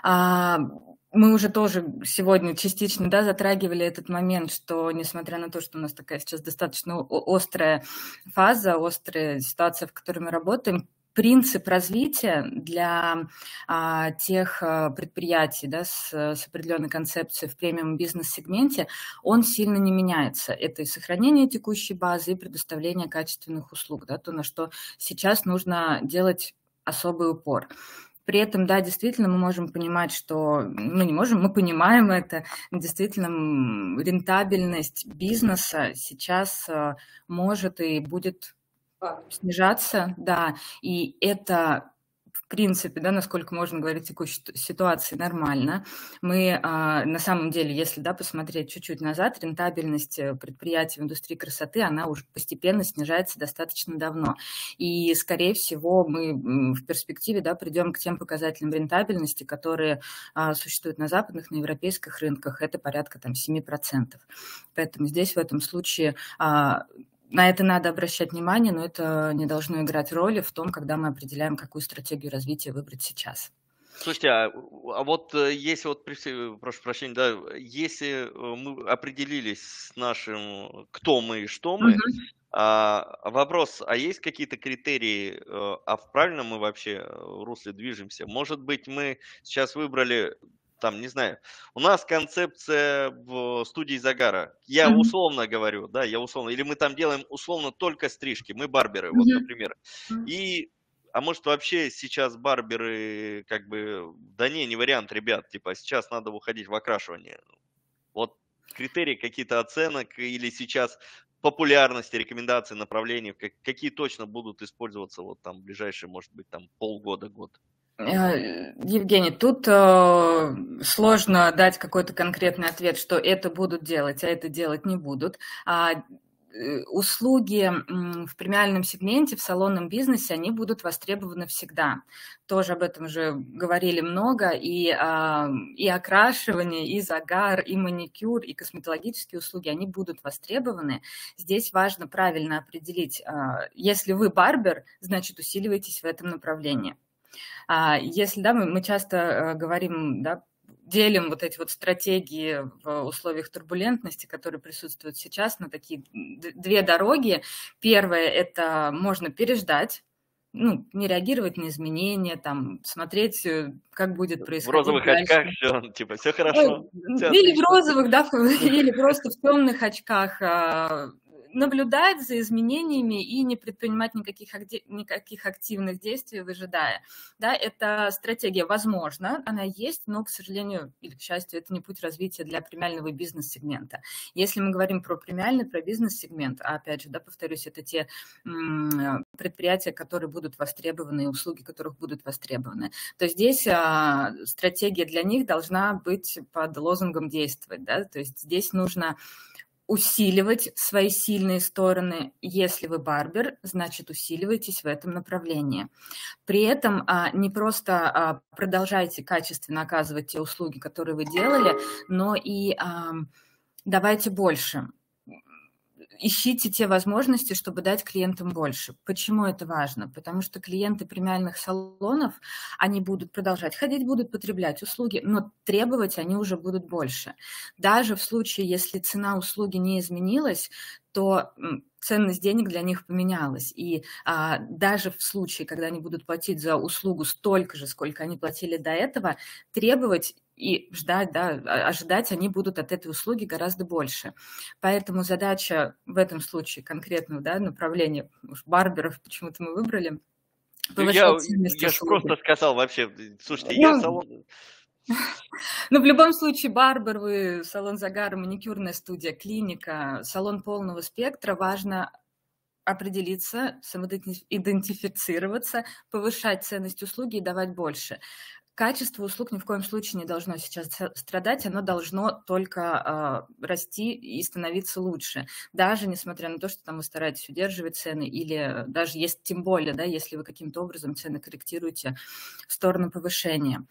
мы уже тоже сегодня частично, да, затрагивали этот момент, что несмотря на то, что у нас такая сейчас достаточно острая фаза, острая ситуация, в которой мы работаем, принцип развития для тех предприятий, да, с определенной концепцией в премиум бизнес-сегменте, он сильно не меняется. Это и сохранение текущей базы, и предоставление качественных услуг, да, то, на что сейчас нужно делать особый упор. При этом, да, действительно, мы можем понимать, что, мы понимаем это, действительно, рентабельность бизнеса сейчас может и будет снижаться, да, и это, в принципе, да, насколько можно говорить в текущей ситуации, нормально. Мы на самом деле, если, да, посмотреть чуть-чуть назад, рентабельность предприятий в индустрии красоты, она уже постепенно снижается достаточно давно. И, скорее всего, мы в перспективе, да, придем к тем показателям рентабельности, которые существуют на западных, на европейских рынках, это порядка там 7%. Поэтому здесь в этом случае на это надо обращать внимание, но это не должно играть роли в том, когда мы определяем, какую стратегию развития выбрать сейчас. Слушайте, а вот если вот, прошу прощения, да, если мы определились с нашим, кто мы и что мы, вопрос, а есть какие-то критерии, а в правильном мы вообще русле движемся? Может быть, мы сейчас выбрали, там, не знаю, у нас концепция в студии загара. Я условно говорю, да, или мы там делаем условно только стрижки, мы барберы, вот, например. А может вообще сейчас барберы, как бы, да не вариант, ребят, типа сейчас надо уходить в окрашивание. Вот критерии какие-то оценок или сейчас популярности, рекомендаций, направлений, какие точно будут использоваться вот там в ближайшие, может быть, там полгода, год? Евгений, тут сложно дать какой-то конкретный ответ, что это будут делать, а это делать не будут. Услуги в премиальном сегменте, в салонном бизнесе, они будут востребованы всегда. Тоже об этом уже говорили много. И окрашивание, и загар, и маникюр, и косметологические услуги, они будут востребованы. Здесь важно правильно определить, если вы барбер, значит, усиливайтесь в этом направлении. Если, да, мы часто говорим, да, делим вот эти вот стратегии в условиях турбулентности, которые присутствуют сейчас, на такие две дороги. Первое – это можно переждать, ну, не реагировать на изменения, там, смотреть, как будет происходить в розовых дальше. очках все, типа, все хорошо. Или в розовых, да, или просто в темных очках, наблюдать за изменениями и не предпринимать никаких активных действий, выжидая. Да, эта стратегия возможна, она есть, но, к сожалению или к счастью, это не путь развития для премиального бизнес-сегмента. Если мы говорим про премиальный, про бизнес-сегмент, а опять же, да, повторюсь, это те предприятия, которые будут востребованы, и услуги которых будут востребованы, то здесь стратегия для них должна быть под лозунгом «действовать». Да? То есть здесь нужно усиливать свои сильные стороны. Если вы барбер, значит, усиливайтесь в этом направлении. При этом не просто продолжайте качественно оказывать те услуги, которые вы делали, но и давайте больше. Ищите те возможности, чтобы дать клиентам больше. Почему это важно? Потому что клиенты премиальных салонов, они будут продолжать ходить, будут потреблять услуги, но требовать они уже будут больше. Даже в случае, если цена услуги не изменилась, то ценность денег для них поменялась. И даже в случае, когда они будут платить за услугу столько же, сколько они платили до этого, требовать и ждать, да, ожидать они будут от этой услуги гораздо больше. Поэтому задача в этом случае конкретного, да, направления, барберов почему-то мы выбрали, Я же просто сказал вообще, слушайте, я салон... Ну, в любом случае, барбер, вы, салон загара, маникюрная студия, клиника, салон полного спектра, важно определиться, самоидентифицироваться, повышать ценность услуги и давать больше. Качество услуг ни в коем случае не должно сейчас страдать, оно должно только расти и становиться лучше. Даже несмотря на то, что там вы стараетесь удерживать цены, или даже есть, тем более, да, если вы каким-то образом цены корректируете в сторону повышения.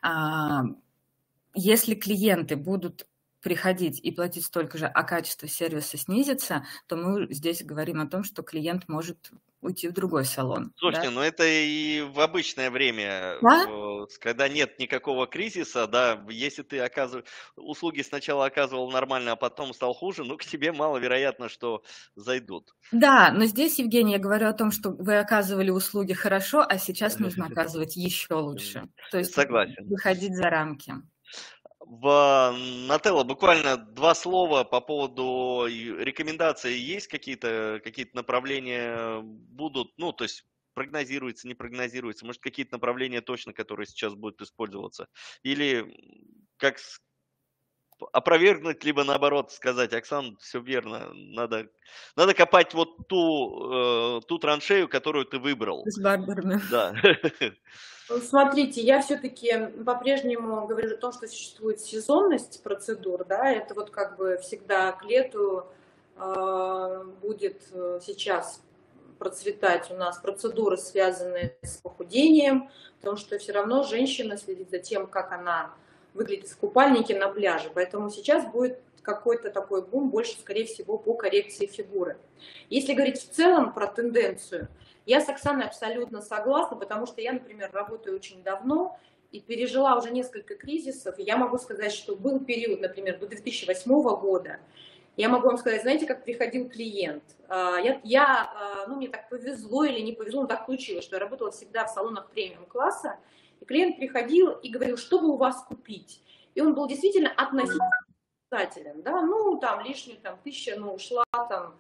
Если клиенты будут приходить и платить столько же, а качество сервиса снизится, то мы здесь говорим о том, что клиент может уйти в другой салон. Слушайте, да? ну это и в обычное время, Да? когда нет никакого кризиса, да, если ты услуги сначала оказывал нормально, а потом стал хуже, ну к тебе маловероятно, что зайдут. Да, но здесь, Евгений, я говорю о том, что вы оказывали услуги хорошо, а сейчас нужно оказывать еще лучше. То есть Согласен. выходить за рамки. Нателла, буквально 2 слова по поводу рекомендаций. Есть какие-то направления будут, ну, то есть прогнозируется, не прогнозируется, может, какие-то направления точно, которые сейчас будут использоваться? Или как опровергнуть, либо наоборот сказать: Оксан, все верно, надо копать вот ту траншею, которую ты выбрал. С барберами. Да. Смотрите, я все-таки по-прежнему говорю о том, что существует сезонность процедур, да, это вот как бы всегда к лету будет сейчас процветать у нас процедуры, связанные с похудением, потому что все равно женщина следит за тем, как она выглядит в купальнике на пляже, поэтому сейчас будет какой-то такой бум, больше, скорее всего, по коррекции фигуры. Если говорить в целом про тенденцию, я с Оксаной абсолютно согласна, потому что я, например, работаю очень давно и пережила уже несколько кризисов. И я могу сказать, что был период, например, до 2008 года. Я могу вам сказать, знаете, как приходил клиент. Мне так повезло или не повезло, но так получилось, что я работала всегда в салонах премиум-класса. И клиент приходил и говорил, что бы у вас купить. И он был действительно относительно обязателен. Да? Ну, там лишнюю 1000, ушла там...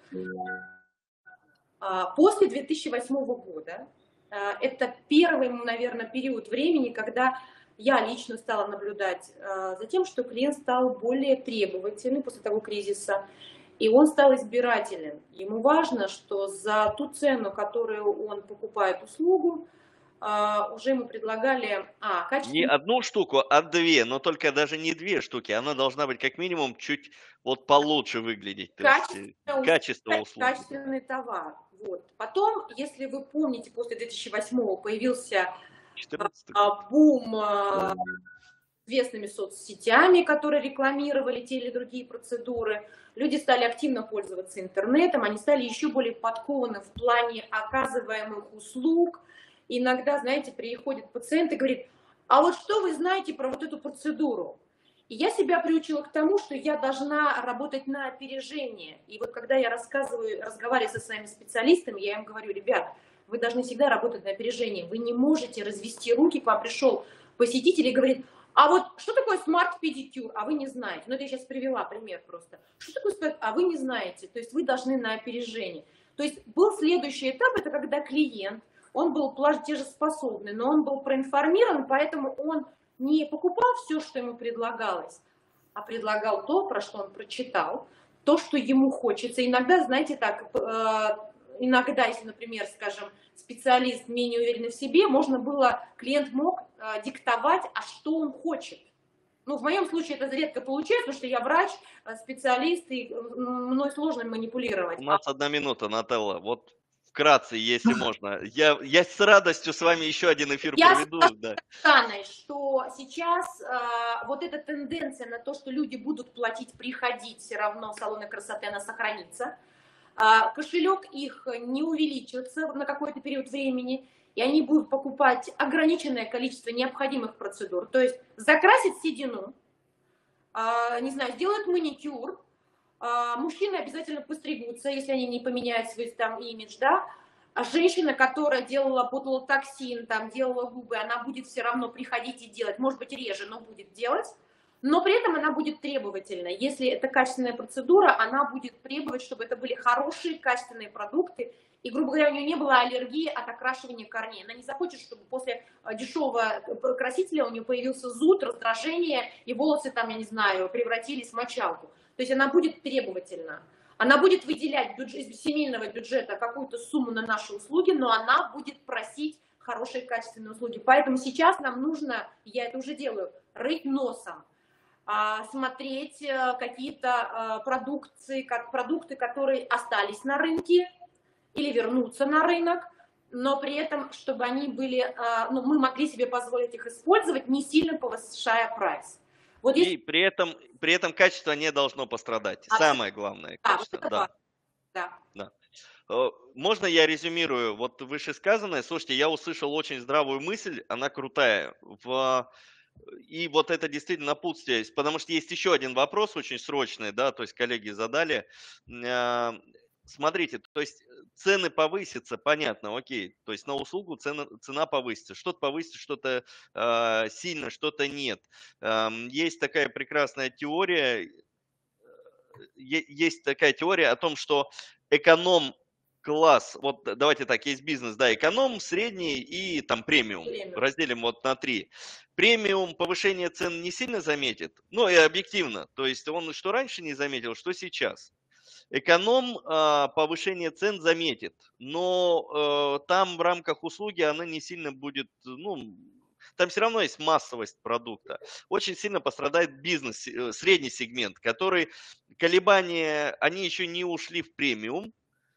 После 2008 года, это первый, наверное, период времени, когда я лично стала наблюдать за тем, что клиент стал более требовательный после того кризиса, и он стал избирателен. Ему важно, что за ту цену, которую он покупает услугу, уже ему предлагали Не 1 штуку, а 2, но только даже не 2 штуки. Она должна быть как минимум чуть вот получше выглядеть. То есть качество услуги. Качественный товар. Вот. Потом, если вы помните, после 2008 появился бум известными соцсетями, которые рекламировали те или другие процедуры. Люди стали активно пользоваться интернетом, они стали еще более подкованы в плане оказываемых услуг. Иногда, знаете, приходит пациент и говорит: а вот что вы знаете про вот эту процедуру? И я себя приучила к тому, что я должна работать на опережение. И вот когда я разговариваю со своими специалистами, я им говорю: ребят, вы должны всегда работать на опережение. Вы не можете развести руки, к вам пришел посетитель и говорит: а вот что такое смарт-педикюр, а вы не знаете. Ну, это я сейчас привела пример просто. Что такое, а вы не знаете. То есть вы должны на опережение. То есть был следующий этап, это когда клиент, он был платежеспособный, но он был проинформирован, поэтому он не покупал все, что ему предлагалось, а предлагал то, про что он прочитал, то, что ему хочется. Иногда, знаете, так, иногда, если, например, скажем, специалист менее уверенный в себе, клиент мог диктовать, а что он хочет. Ну, в моем случае это редко получается, потому что я врач, специалист, и мной сложно манипулировать. У нас 1 минута, Нателла. Вот вкратце, если можно. Я с радостью с вами еще один эфир проведу. Да. Что сейчас вот эта тенденция на то, что люди будут платить, приходить, все равно салоны красоты, она сохранится. Кошелек их не увеличится на какой-то период времени, и они будут покупать ограниченное количество необходимых процедур. То есть закрасить седину, не знаю, сделают маникюр, мужчины обязательно постригутся, если они не поменяют свой там имидж, да. А женщина, которая делала ботулотоксин, там делала губы, она будет все равно приходить и делать, может быть реже, но будет делать. Но при этом она будет требовательна. Если это качественная процедура, она будет требовать, чтобы это были хорошие, качественные продукты. И, грубо говоря, у нее не было аллергии от окрашивания корней. Она не захочет, чтобы после дешевого красителя у нее появился зуд, раздражение, и волосы там, я не знаю, превратились в мочалку. То есть она будет требовательна. Она будет выделять из семейного бюджета какую-то сумму на наши услуги, но она будет просить хорошие, качественные услуги. Поэтому сейчас нам нужно, я это уже делаю, рыть носом, смотреть какие-то продукты, которые остались на рынке или вернуться на рынок, но при этом, чтобы они были, мы могли себе позволить их использовать, не сильно повышая прайс. Вот и при этом качество не должно пострадать. Самое главное качество. Да. Можно я резюмирую вот вышесказанное? Слушайте, я услышал очень здравую мысль, она крутая. И вот это действительно напутствие, потому что есть еще один вопрос очень срочный, да, то есть коллеги задали. Смотрите, то есть цены повысятся, понятно, окей, то есть на услугу цена повысится, что-то повысится, что-то сильно, что-то нет. Есть такая прекрасная теория, о том, что эконом-класс, вот давайте так, есть бизнес, да, эконом, средний и там премиум, разделим вот на 3. Премиум повышение цен не сильно заметит, ну и объективно, то есть он что раньше не заметил, что сейчас. Эконом повышение цен заметит, но там в рамках услуги она не сильно будет, ну, там все равно есть массовость продукта. Очень сильно пострадает бизнес, средний сегмент, который колебания, они еще не ушли в премиум,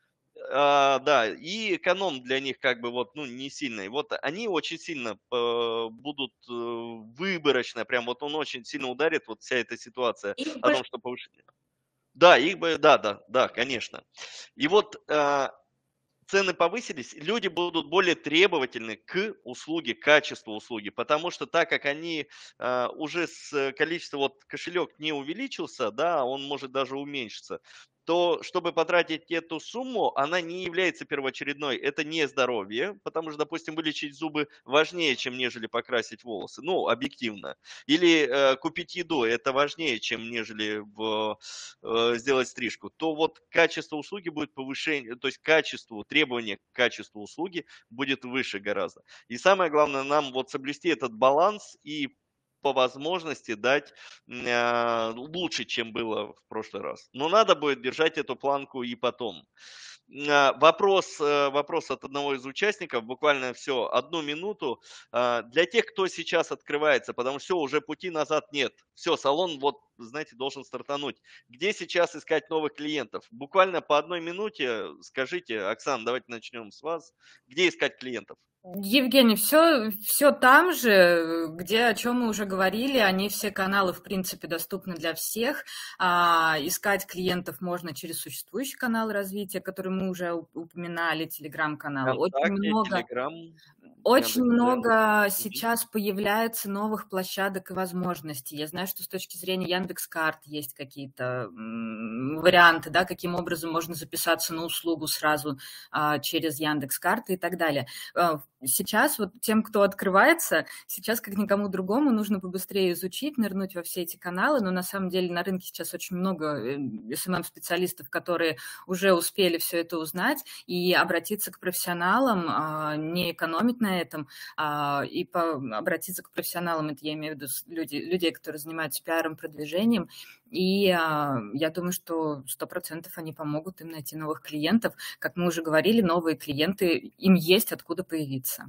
да, и эконом для них как бы вот, ну, не сильный. Вот они очень сильно будут выборочно, прям вот он очень сильно ударит, вот вся эта ситуация о том, что повышение. Да, да, конечно. И вот цены повысились, люди будут более требовательны к услуге, к качеству услуги, потому что так как они уже с количества, вот кошелек не увеличился, да, он может даже уменьшиться, то чтобы потратить эту сумму, она не является первоочередной. Это не здоровье, потому что, допустим, вылечить зубы важнее, чем нежели покрасить волосы, ну, объективно. Или купить еду, это важнее, чем нежели сделать стрижку. То вот качество услуги будет повышение, то есть требование к качеству услуги будет выше гораздо. И самое главное, нам вот соблюсти этот баланс и по возможности дать лучше, чем было в прошлый раз. Но надо будет держать эту планку и потом. Вопрос от одного из участников, буквально все, 1 минуту. Для тех, кто сейчас открывается, потому что все, уже пути назад нет. Все, салон, вот, знаете, должен стартануть. Где сейчас искать новых клиентов? Буквально по 1 минуте скажите, Оксана, давайте начнем с вас. Где искать клиентов? Евгений, все там же, где, о чем мы уже говорили, они все каналы, в принципе, доступны для всех. Искать клиентов можно через существующие каналы развития, которые мы уже упоминали, телеграм-каналы. Очень много. Очень Яндекс.Дзен. много сейчас появляется новых площадок и возможностей. Я знаю, что с точки зрения Яндекс.Карт есть какие-то варианты, да, каким образом можно записаться на услугу сразу через Яндекс.Карты и так далее. Сейчас вот тем, кто открывается, сейчас как никому другому нужно побыстрее изучить, нырнуть во все эти каналы, но на самом деле на рынке сейчас очень много SMM-специалистов, которые уже успели все это узнать и обратиться к профессионалам, не экономить на этом, и обратиться к профессионалам, это я имею в виду людей, которые занимаются пиаром, продвижением, и я думаю, что 100% они помогут им найти новых клиентов. Как мы уже говорили, новые клиенты, им есть откуда появиться.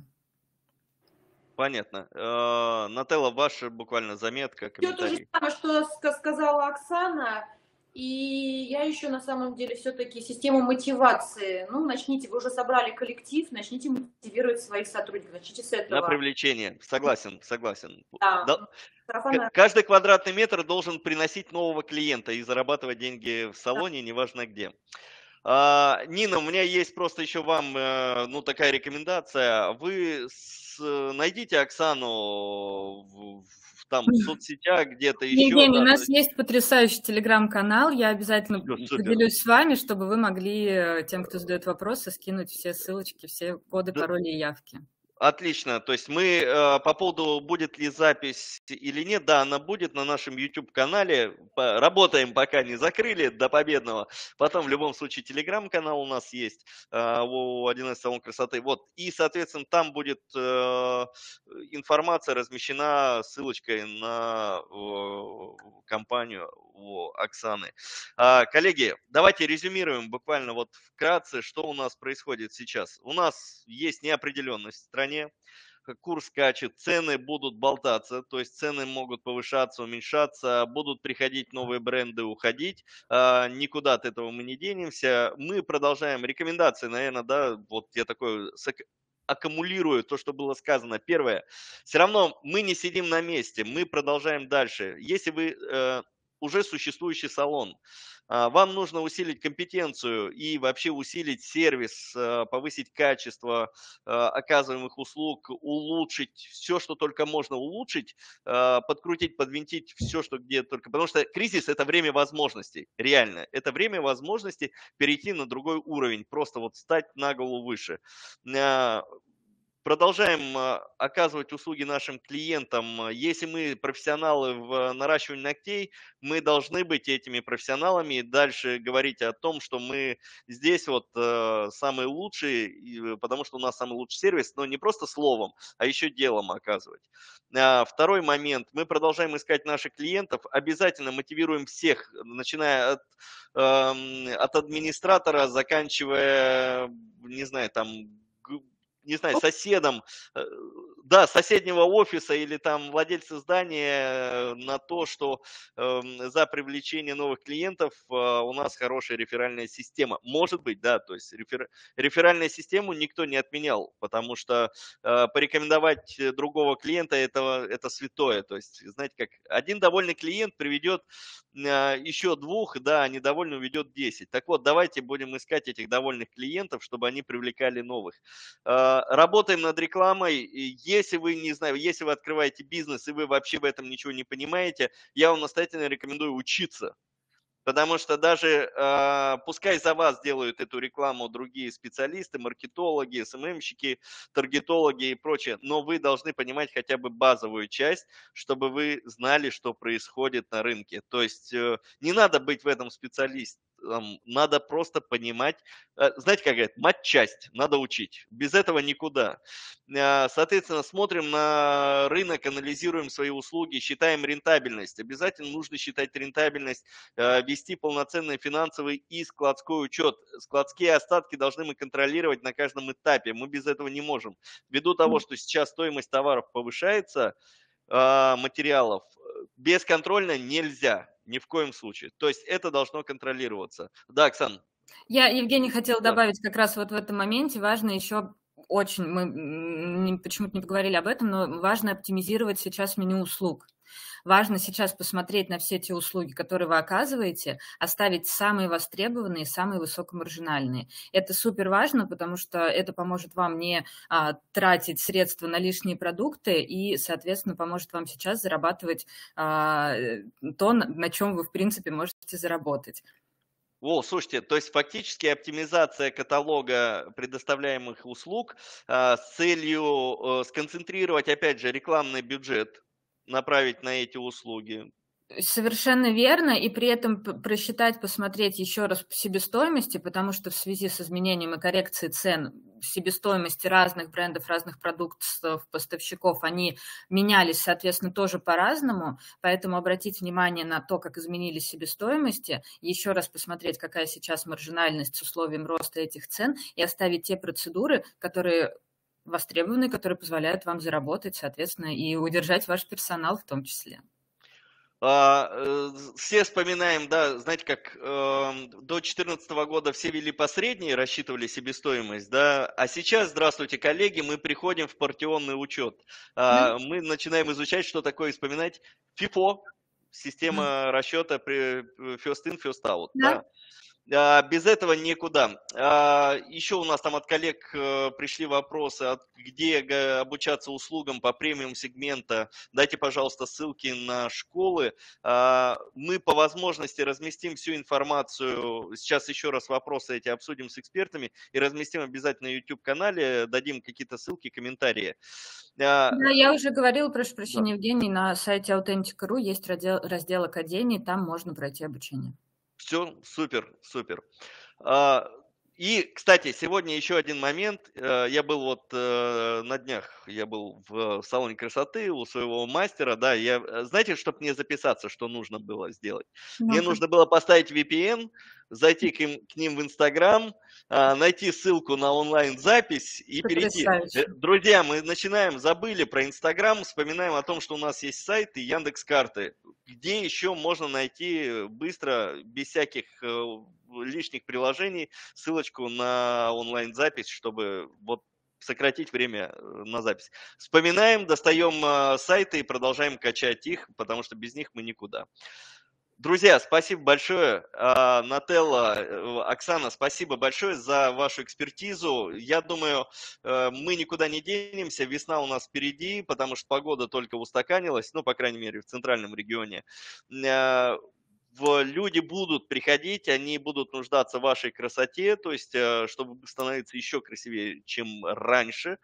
Понятно. Нателла, ваша буквально заметка, Все то же комментарий. самое, что сказала Оксана. И я еще на самом деле все-таки систему мотивации. Ну, начните, вы уже собрали коллектив, начните мотивировать своих сотрудников, начните с На этого. привлечение. Согласен. Да. Каждый квадратный метр должен приносить нового клиента и зарабатывать деньги в салоне, неважно где. Нина, у меня есть просто еще вам такая рекомендация. Вы найдите Оксану там в соцсетях где-то еще. Евгений, у нас есть потрясающий телеграм-канал. Я обязательно поделюсь с вами, чтобы вы могли тем, кто задает вопросы, скинуть все ссылочки, все коды, пароли и явки. Отлично. То есть мы по поводу, будет ли запись или нет, да, она будет на нашем YouTube-канале. Работаем, пока не закрыли до победного. Потом в любом случае Telegram-канал у нас есть у 1С салон красоты. Вот. И, соответственно, там будет информация размещена ссылочкой на компанию у Оксаны. Коллеги, давайте резюмируем буквально вот вкратце, что у нас происходит сейчас. У нас есть неопределенность в стране, курс скачет, цены будут болтаться, то есть цены могут повышаться, уменьшаться, будут приходить новые бренды, уходить, никуда от этого мы не денемся. Мы продолжаем рекомендации, наверное, да, вот я такой аккумулирую то, что было сказано. Первое, все равно мы не сидим на месте, мы продолжаем дальше. Если вы уже существующий салон, вам нужно усилить компетенцию и вообще усилить сервис, повысить качество оказываемых услуг, улучшить все, что только можно улучшить, подкрутить, подвинтить все, что где только. Потому что кризис – это время возможностей, реально. Это время возможностей перейти на другой уровень, просто вот стать на голову выше. Продолжаем оказывать услуги нашим клиентам. Если мы профессионалы в наращивании ногтей, мы должны быть этими профессионалами и дальше говорить о том, что мы здесь вот самые лучшие, потому что у нас самый лучший сервис, но не просто словом, а еще делом оказывать. Второй момент. Мы продолжаем искать наших клиентов, обязательно мотивируем всех, начиная от администратора, заканчивая, не знаю, соседом, да, соседнего офиса или там владельца здания на то, что за привлечение новых клиентов у нас хорошая реферальная система. Может быть, да, то есть реферальную систему никто не отменял, потому что порекомендовать другого клиента это святое. То есть, знаете, как один довольный клиент приведет еще двух, да, а недовольный уведет 10. Так вот, давайте будем искать этих довольных клиентов, чтобы они привлекали новых. Работаем над рекламой. Если вы, не знаю, если вы открываете бизнес и вы вообще в этом ничего не понимаете, я вам настоятельно рекомендую учиться. Потому что даже пускай за вас делают эту рекламу другие специалисты, маркетологи, СММщики, таргетологи и прочее, но вы должны понимать хотя бы базовую часть, чтобы вы знали, что происходит на рынке. То есть не надо быть в этом специалистом, надо просто понимать, знаете, как говорят, матчасть надо учить, без этого никуда. Соответственно, смотрим на рынок, анализируем свои услуги, считаем рентабельность. Обязательно нужно считать рентабельность, вести полноценный финансовый и складской учет. Складские остатки должны мы контролировать на каждом этапе, мы без этого не можем. Ввиду того, что сейчас стоимость товаров повышается, материалов, бесконтрольно нельзя, ни в коем случае. То есть это должно контролироваться. Да, Оксана? Я, Евгений, хотела добавить как раз вот в этом моменте, важно еще очень, мы почему-то не поговорили об этом, но важно оптимизировать сейчас меню услуг. Важно сейчас посмотреть на все те услуги, которые вы оказываете, оставить самые востребованные, самые высокомаржинальные. Это супер важно, потому что это поможет вам не тратить средства на лишние продукты и, соответственно, поможет вам сейчас зарабатывать то, на чем вы, в принципе, можете заработать. О, слушайте, то есть фактически оптимизация каталога предоставляемых услуг с целью сконцентрировать, опять же, рекламный бюджет, направить на эти услуги. Совершенно верно, и при этом просчитать, посмотреть еще раз по себестоимости, потому что в связи с изменением и коррекцией цен себестоимости разных брендов, разных продуктов, поставщиков, они менялись, соответственно, тоже по-разному, поэтому обратить внимание на то, как изменились себестоимости, еще раз посмотреть, какая сейчас маржинальность с условием роста этих цен, и оставить те процедуры, которые востребованы, которые позволяют вам заработать, соответственно, и удержать ваш персонал в том числе. Все вспоминаем, да, знаете, как до 2014 года все вели посредние, рассчитывали себестоимость, да, а сейчас, здравствуйте, коллеги, мы приходим в партионный учет. Мы начинаем изучать, что такое, вспоминать FIFO, система расчета first in, first out, да. Без этого никуда. Еще у нас там от коллег пришли вопросы, где обучаться услугам по премиум сегмента. Дайте, пожалуйста, ссылки на школы. Мы по возможности разместим всю информацию. Сейчас еще раз вопросы эти обсудим с экспертами и разместим обязательно на YouTube-канале, дадим какие-то ссылки, комментарии. Да, я уже говорила, прошу прощения, Евгений, на сайте Authentica.ru есть раздел Академии, там можно пройти обучение. Все, супер, супер. И, кстати, сегодня еще один момент. Я был вот на днях, я был в салоне красоты у своего мастера, да, знаете, чтобы мне записаться, что нужно было сделать? Мне нужно было поставить VPN, зайти к ним в Инстаграм, найти ссылку на онлайн-запись и перейти. Друзья, мы начинаем, забыли про Инстаграм, вспоминаем о том, что у нас есть сайт и Яндекс.Карты. Где еще можно найти быстро, без всяких лишних приложений, ссылочку на онлайн-запись, чтобы вот сократить время на запись. Вспоминаем, достаем сайты и продолжаем качать их, потому что без них мы никуда. Друзья, спасибо большое. Нателла, Оксана, спасибо большое за вашу экспертизу. Я думаю, мы никуда не денемся. Весна у нас впереди, потому что погода только устаканилась, ну, по крайней мере, в центральном регионе. Люди будут приходить, они будут нуждаться в вашей красоте, то есть, чтобы становиться еще красивее, чем раньше.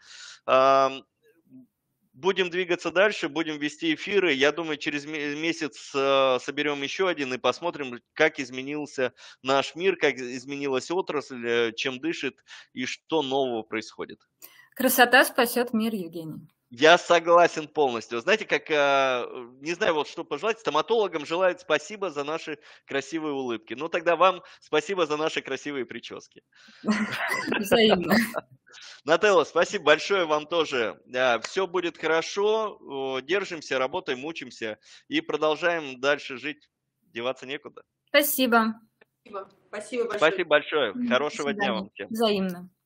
Будем двигаться дальше, будем вести эфиры. Я думаю, через месяц соберем еще один и посмотрим, как изменился наш мир, как изменилась отрасль, чем дышит и что нового происходит. Красота спасет мир, Евгений. Я согласен полностью. Знаете, как, не знаю, вот что пожелать, стоматологам желают спасибо за наши красивые улыбки. Ну, тогда вам спасибо за наши красивые прически. Взаимно. Нателла, спасибо большое вам тоже. Все будет хорошо, держимся, работаем, учимся и продолжаем дальше жить. Деваться некуда. Спасибо. Спасибо большое. Спасибо большое. Хорошего дня вам всем. Взаимно.